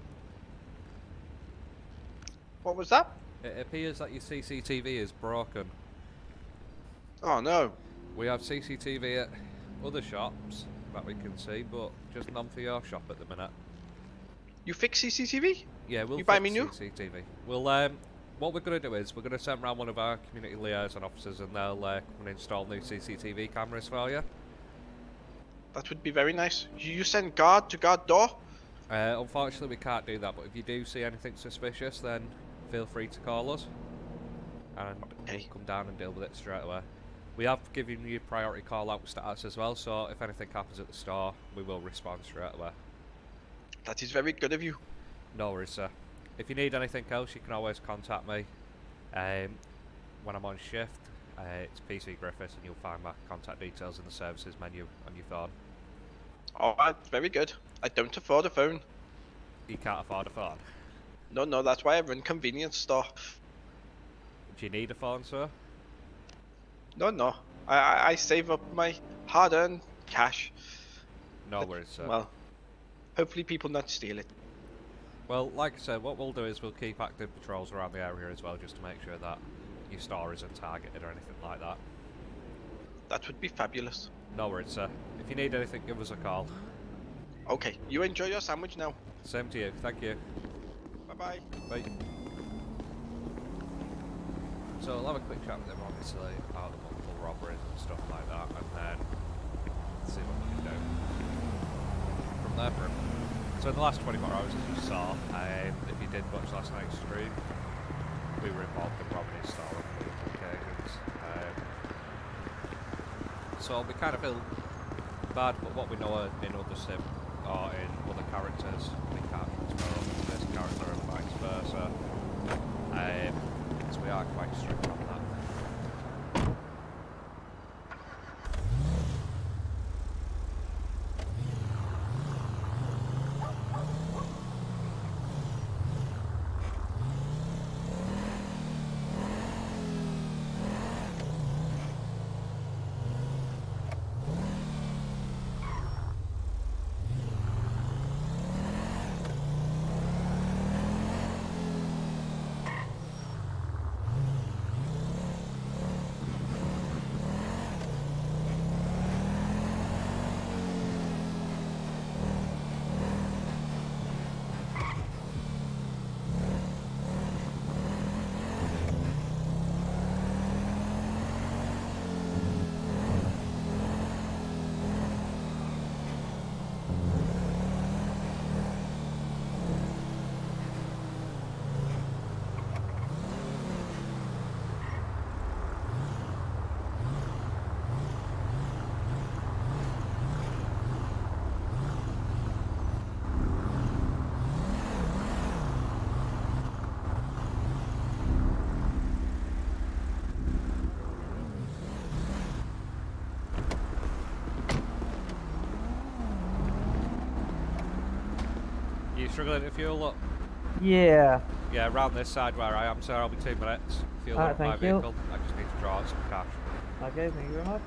What was that? It appears that your C C T V is broken. Oh no. We have C C T V at other shops that we can see, but just none for your shop at the minute. You fix C C T V? Yeah, we'll You buy fix me new? C C T V. Well, um, what we're going to do is we're going to send round one of our community liaison officers, and they'll uh, come and install new C C T V cameras for you. That would be very nice. You send guard to guard door? Uh, unfortunately, we can't do that, but if you do see anything suspicious, then feel free to call us and Okay. come down and deal with it straight away. We have given you priority call out status as well, so if anything happens at the store, we will respond straight away. That is very good of you. No worries, sir. If you need anything else, you can always contact me. Um, when I'm on shift, uh, it's P C Griffiths, and you'll find my contact details in the services menu on your phone. Alright, very good. I don't afford a phone. You can't afford a phone. No, no, that's why I run convenience store. Do you need a phone, sir? No, no. I, I, I save up my hard-earned cash. No But, worries, sir. Well, hopefully people not steal it. Well, like I said, what we'll do is we'll keep active patrols around the area as well, just to make sure that your store isn't targeted or anything like that. That would be fabulous. No worries, sir. If you need anything, give us a call. Okay, you enjoy your sandwich now. Same to you. Thank you. Bye-bye. Bye. So I'll have a quick chat with them, obviously, about the multiple robberies and stuff like that, and then see what we can do from there. For so in the last twenty-four hours, as you saw, um, if you did watch last night's stream, we were involved in robbing his store on multiple occasions. Um, so we kind of feel bad, but what we know in other sim or in other characters, we can't transfer over to this character and vice versa. Um, so we are quite strict on that. struggling to fuel up? Yeah. Yeah, round this side where I am, sir. I'll be two minutes. Fuel Alright, up my thank you. vehicle. I just need to draw out some cash. Okay, thank you very much.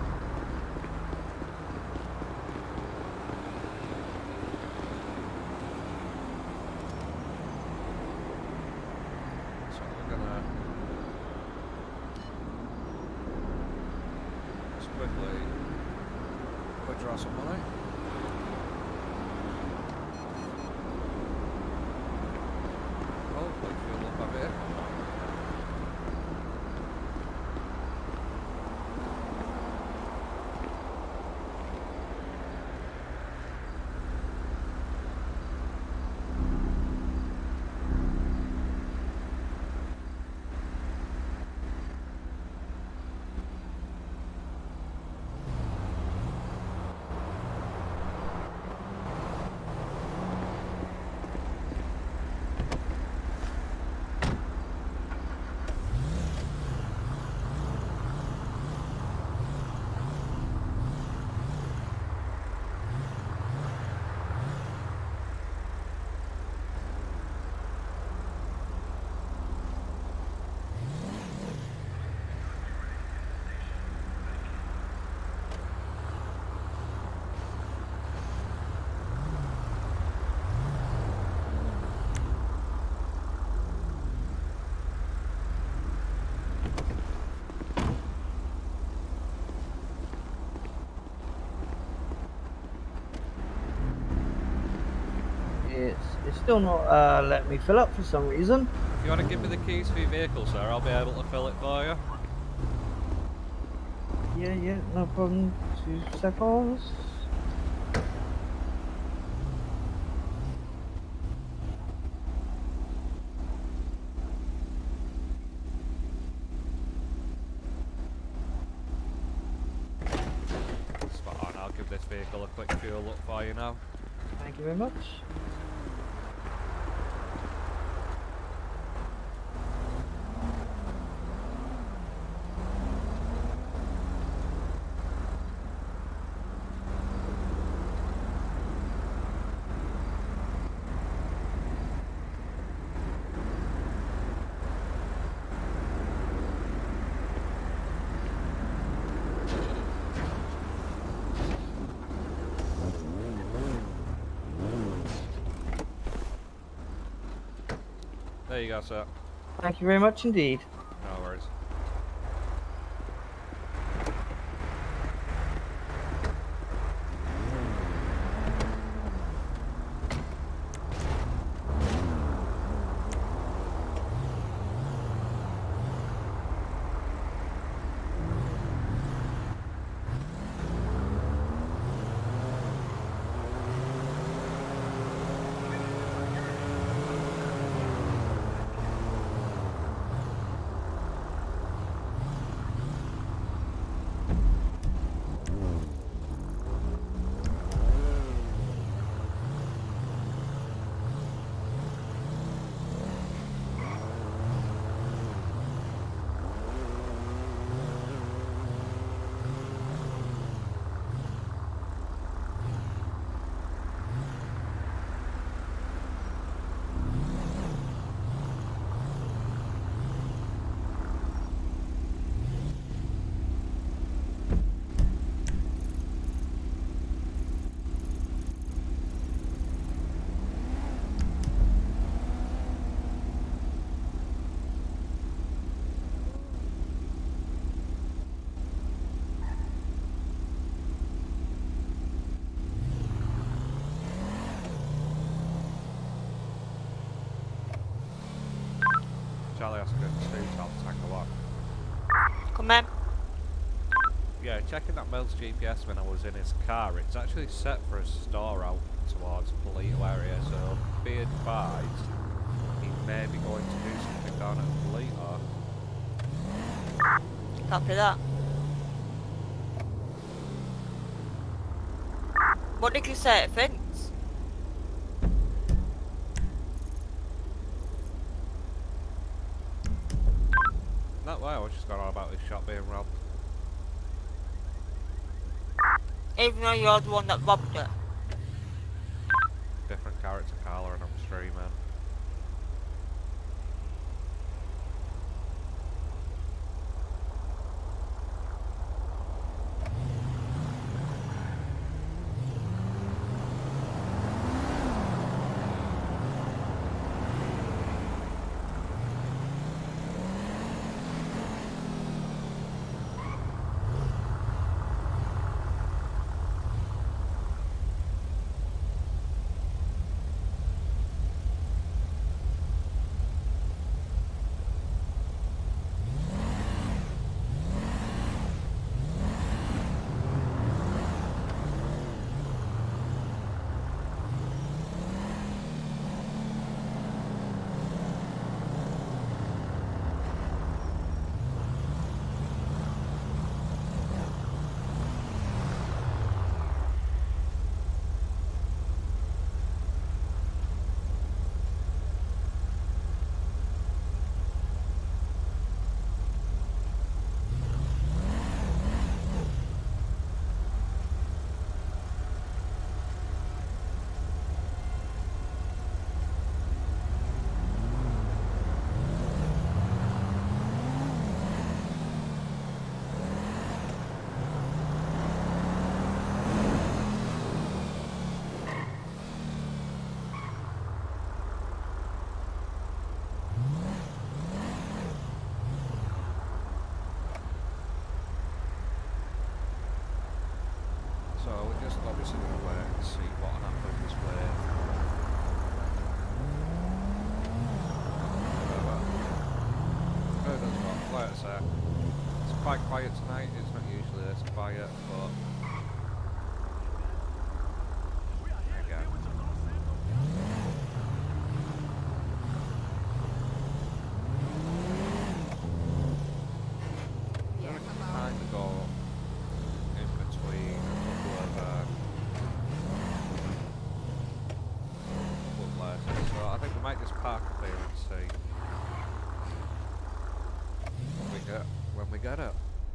So we're gonna just quickly withdraw some money. Hopefully fuel up a bit. It's, it's still not uh, letting me fill up for some reason. If you want to give me the keys for your vehicle, sir, I'll be able to fill it for you. Yeah, yeah, no problem. Two seconds. Spot on, I'll give this vehicle a quick fuel up for you now. Thank you very much. There you go, sir. Thank you very much indeed. No worries. Charlie Oscar two, Top Tango one. Come in. Yeah, checking that Mel's G P S when I was in his car, it's actually set for a store out towards Polito area, so be advised, he may be going to do something down at Polito. Copy that. What did you say at Vince? That way, I was just going on about his shop being robbed. Even though you're the one that robbed it. Different character Carla and I'm streaming. So we're just obviously going to wait and see what happens with whatever. Who knows what? Like I say, it's quite quiet tonight. It's not usually this quiet, but again. I'm gonna kind of go in between a couple of uh, couple of places, so I think we might just park up here and see when we get when we get it.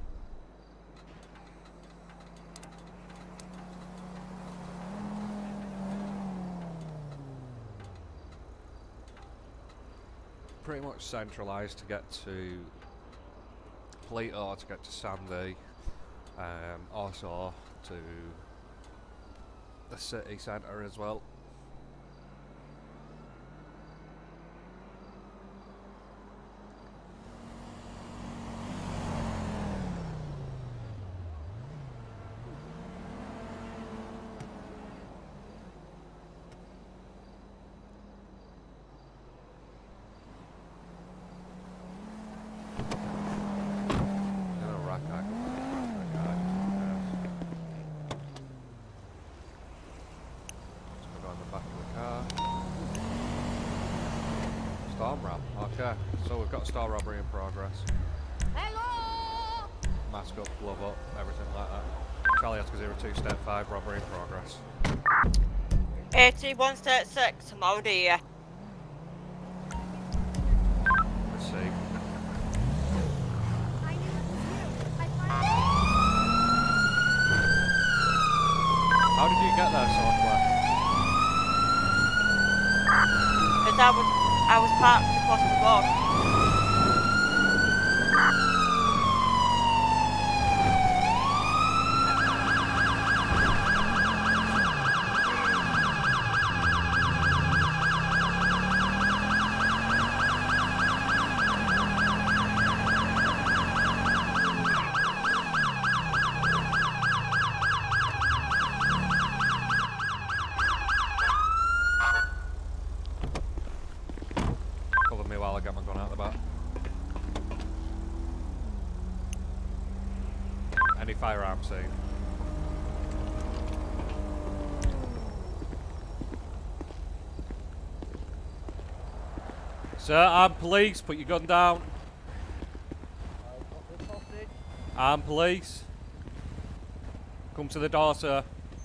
Pretty much centralised to get to Plato, to get to Sandy, um, also to the city centre as well. Okay, so we've got star robbery in progress. Hello! Mask up, glove up, everything like that. Charlie Oscar zero two, step five, robbery in progress. eighty-one thirty-six, I'm out here. Let's see. I knew it was you. I finally... How did you get there so quick? Because I was, I was parked across the road. Firearm scene. Sir, I'm police. Put your gun down. I'm police. Come to the door, sir.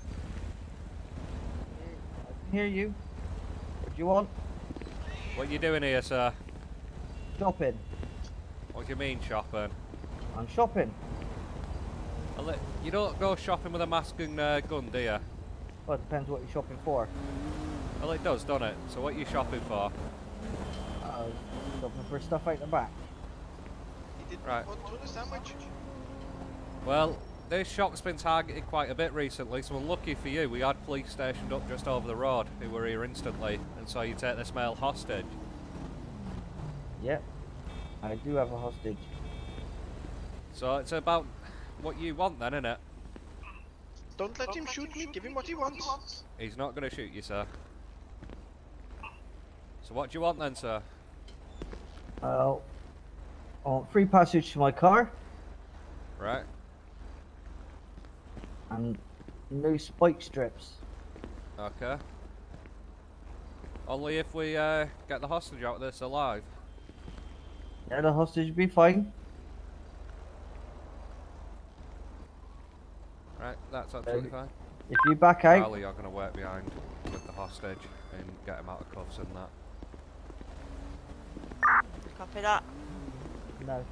I can hear you. What do you want? What are you doing here, sir? Shopping. What do you mean, shopping? I'm shopping. You don't go shopping with a mask and uh, gun, do you? Well, it depends what you're shopping for. Well, it does, doesn't it? So what are you shopping for? Uh, looking for stuff out the back. He didn't Right. want tuna sandwich. Well, this shop's been targeted quite a bit recently, so unlucky for you, we had police stationed up just over the road who were here instantly, and so you take this male hostage. Yep. I do have a hostage. So it's about what you want then, innit? Don't let him shoot me. Give him what he wants. He's not going to shoot you, sir. So what do you want then, sir? Uh, I want free passage to my car Right. and no spike strips. Okay. Only if we uh, get the hostage out of this alive. Yeah, the hostage will be fine. Right, that's absolutely fine. If you back out, Charlie, you're going to work behind with the hostage and get him out of cuffs and that. Copy that. no.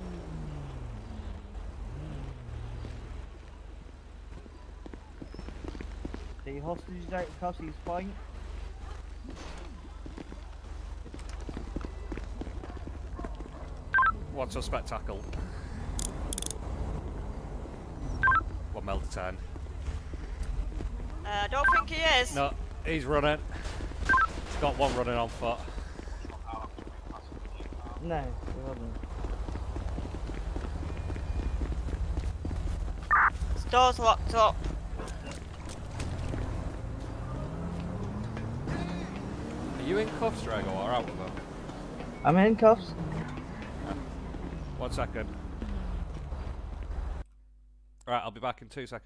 The hostage is out of cuffs, he's fine. What's a spectacle? One mil to ten. Uh, I don't think he is. No, he's running. He's got one running on foot. No, he wasn't. His door's locked up. Are you in cuffs, Drago, or out with them? I'm in cuffs. One second. Alright, I'll be back in two seconds.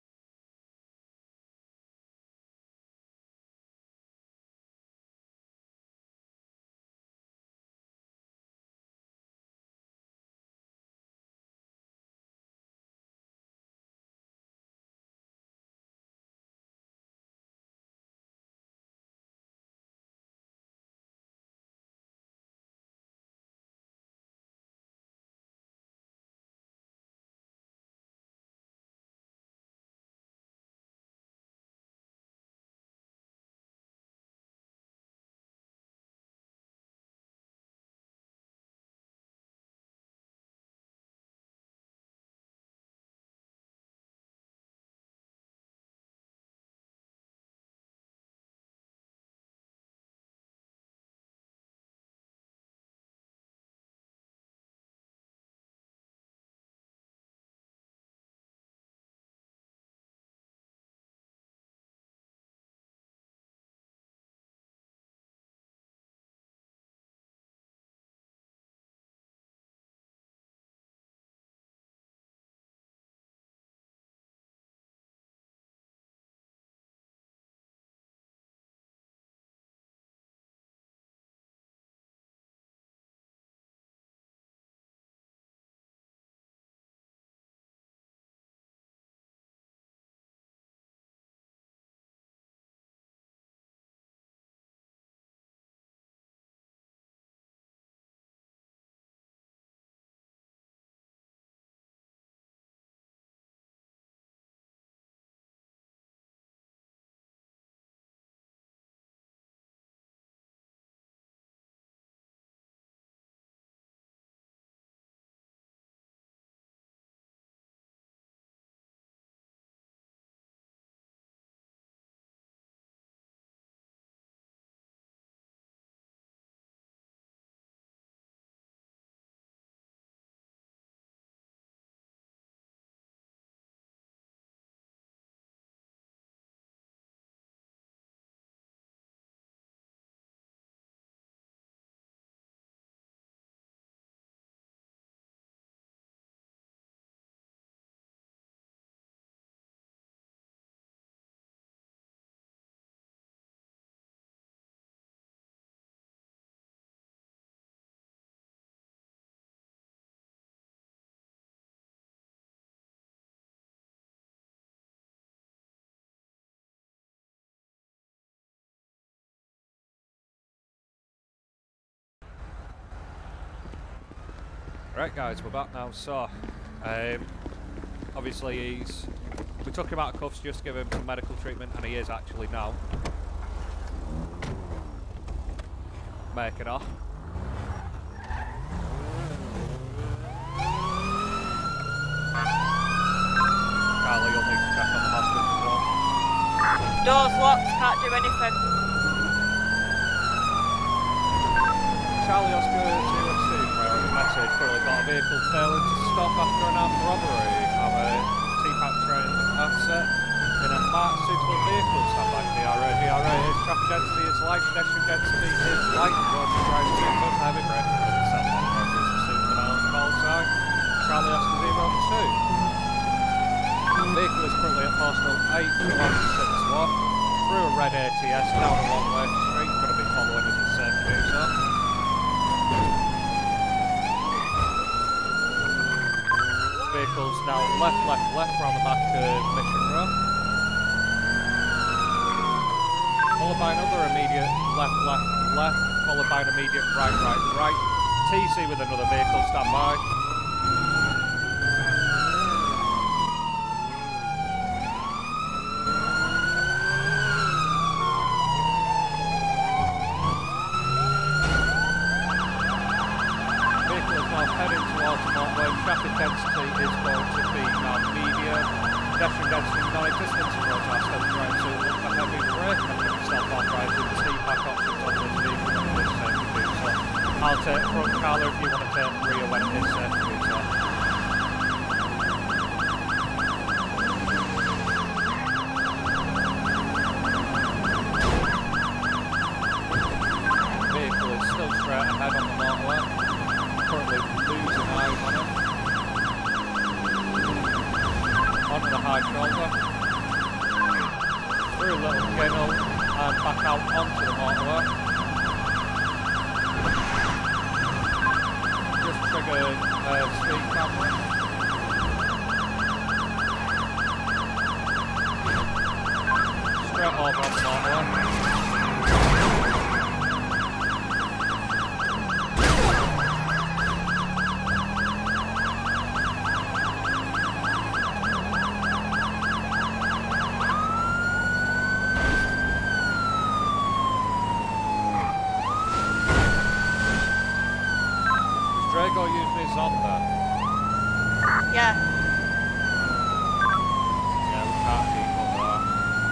Right guys, we're back now. So, um, obviously he's, we took him out of cuffs just to give him some medical treatment, and he is actually now. make it off. Carly, you'll need to check on the hostage as well. Doors locked, can't do anything. Charlie Oscar zero two, priority message. Currently got a vehicle failing to stop after an armed robbery. Have a T PAC trained asset in a marked suitable vehicle. Stand by D R A. D R A is traffic density is light, pedestrian density is light. Road drive vehicle heavy brake with a cell phone approaches pursuit of an island call sign. Charlie Oscar zero two. Vehicle is currently at postal eight one six one through a red A T S down a long way street. Going to be following as it's safe to do so. Vehicles now left, left, left round the back of Mission Row. Followed by another immediate left, left, left. Followed by an immediate right, right, right. T C with another vehicle, stand by. Heading towards the motorway, traffic density is going to be now medium, pedestrian density non-existent, and road are still trying to look for heavy brake and put self-authorising the T PAC options on this vehicle when it is safe to do so. I'll take front Carla if you want to take rear when it is safe to do so. Vehicle is still straight ahead on the motorway. Currently losing eyes on it. Onto the high shoulder. Through a little ginnel and back out onto the motorway. Just triggered uh, speed camera. Straight over on the motorway. Drago usually is on there. Yeah. Yeah, we can't keep up that.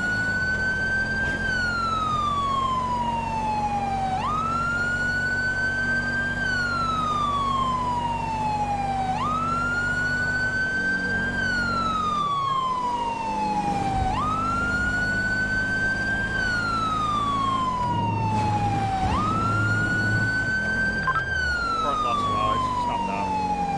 Front lost rise, stand down.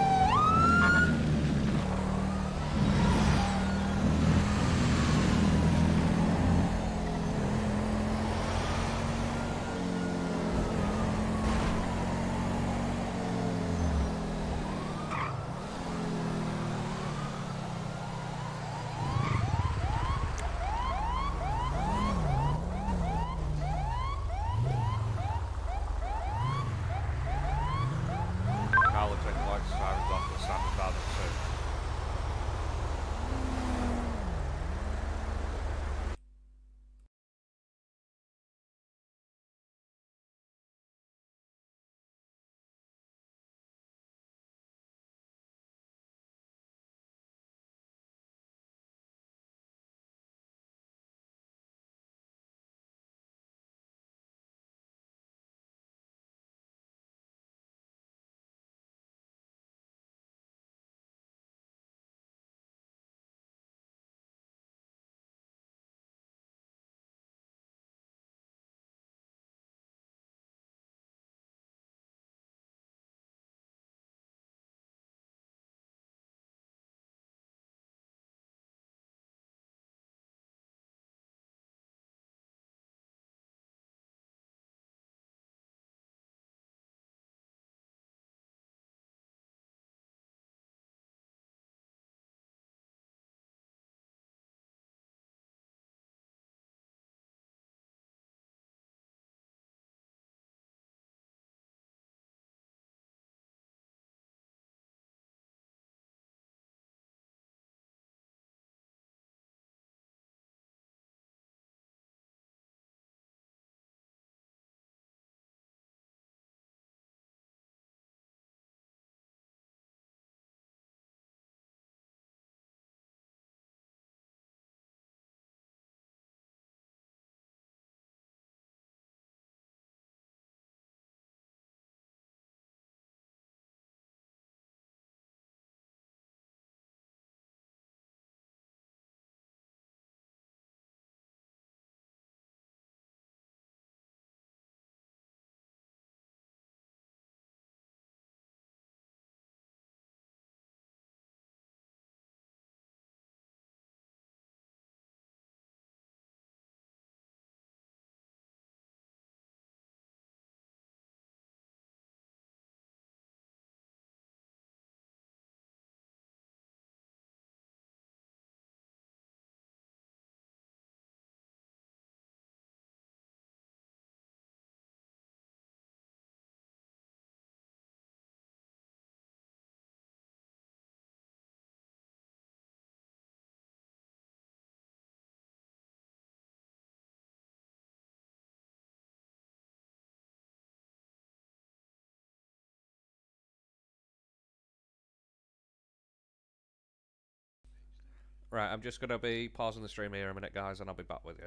Right, I'm just going to be pausing the stream here a minute, guys, and I'll be back with you.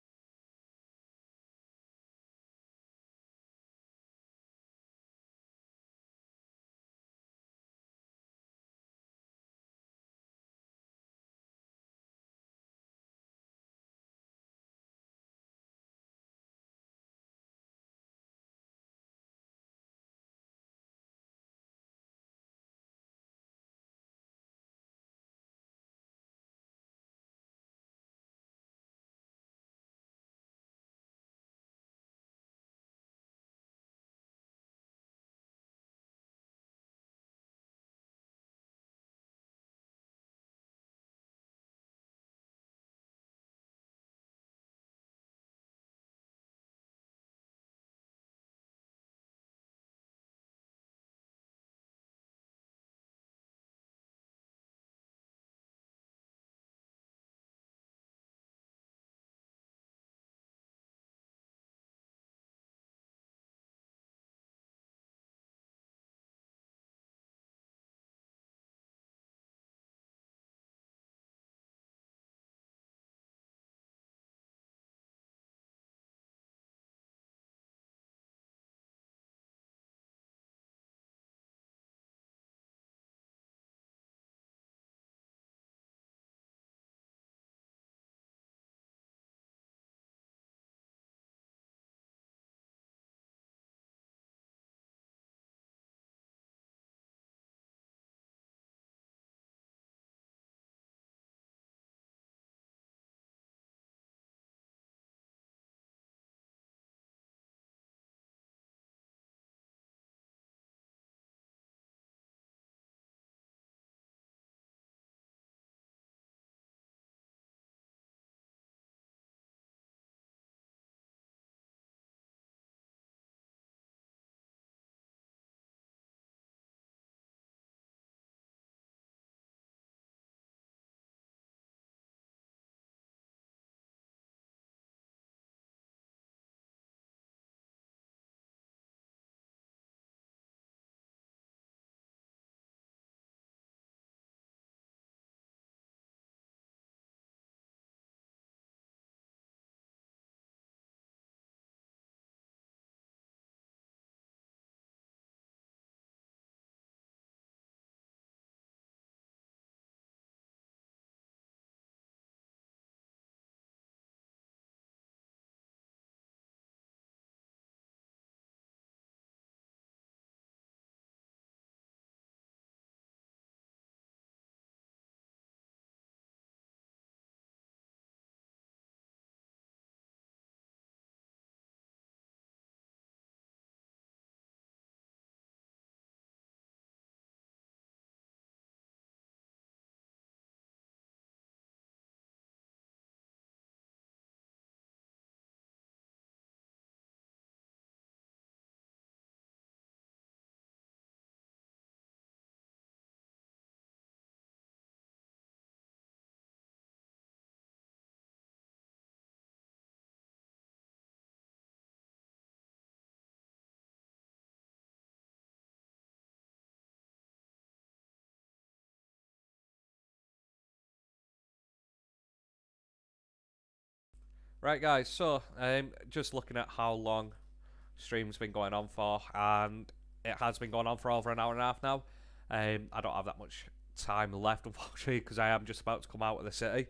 Right, guys, so um, just looking at how long stream's been going on for, and it has been going on for over an hour and a half now. Um, I don't have that much time left, unfortunately, because I am just about to come out of the city.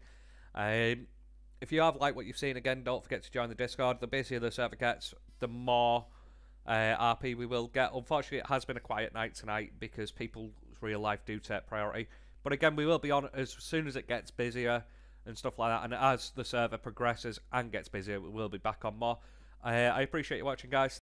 Um, if you have liked what you've seen, again, don't forget to join the Discord. The busier the server gets, the more uh, R P we will get. Unfortunately, it has been a quiet night tonight because people's real life do take priority. But again, we will be on as soon as it gets busier and stuff like that, and as the server progresses and gets busier, we will be back on more. Uh, I appreciate you watching, guys.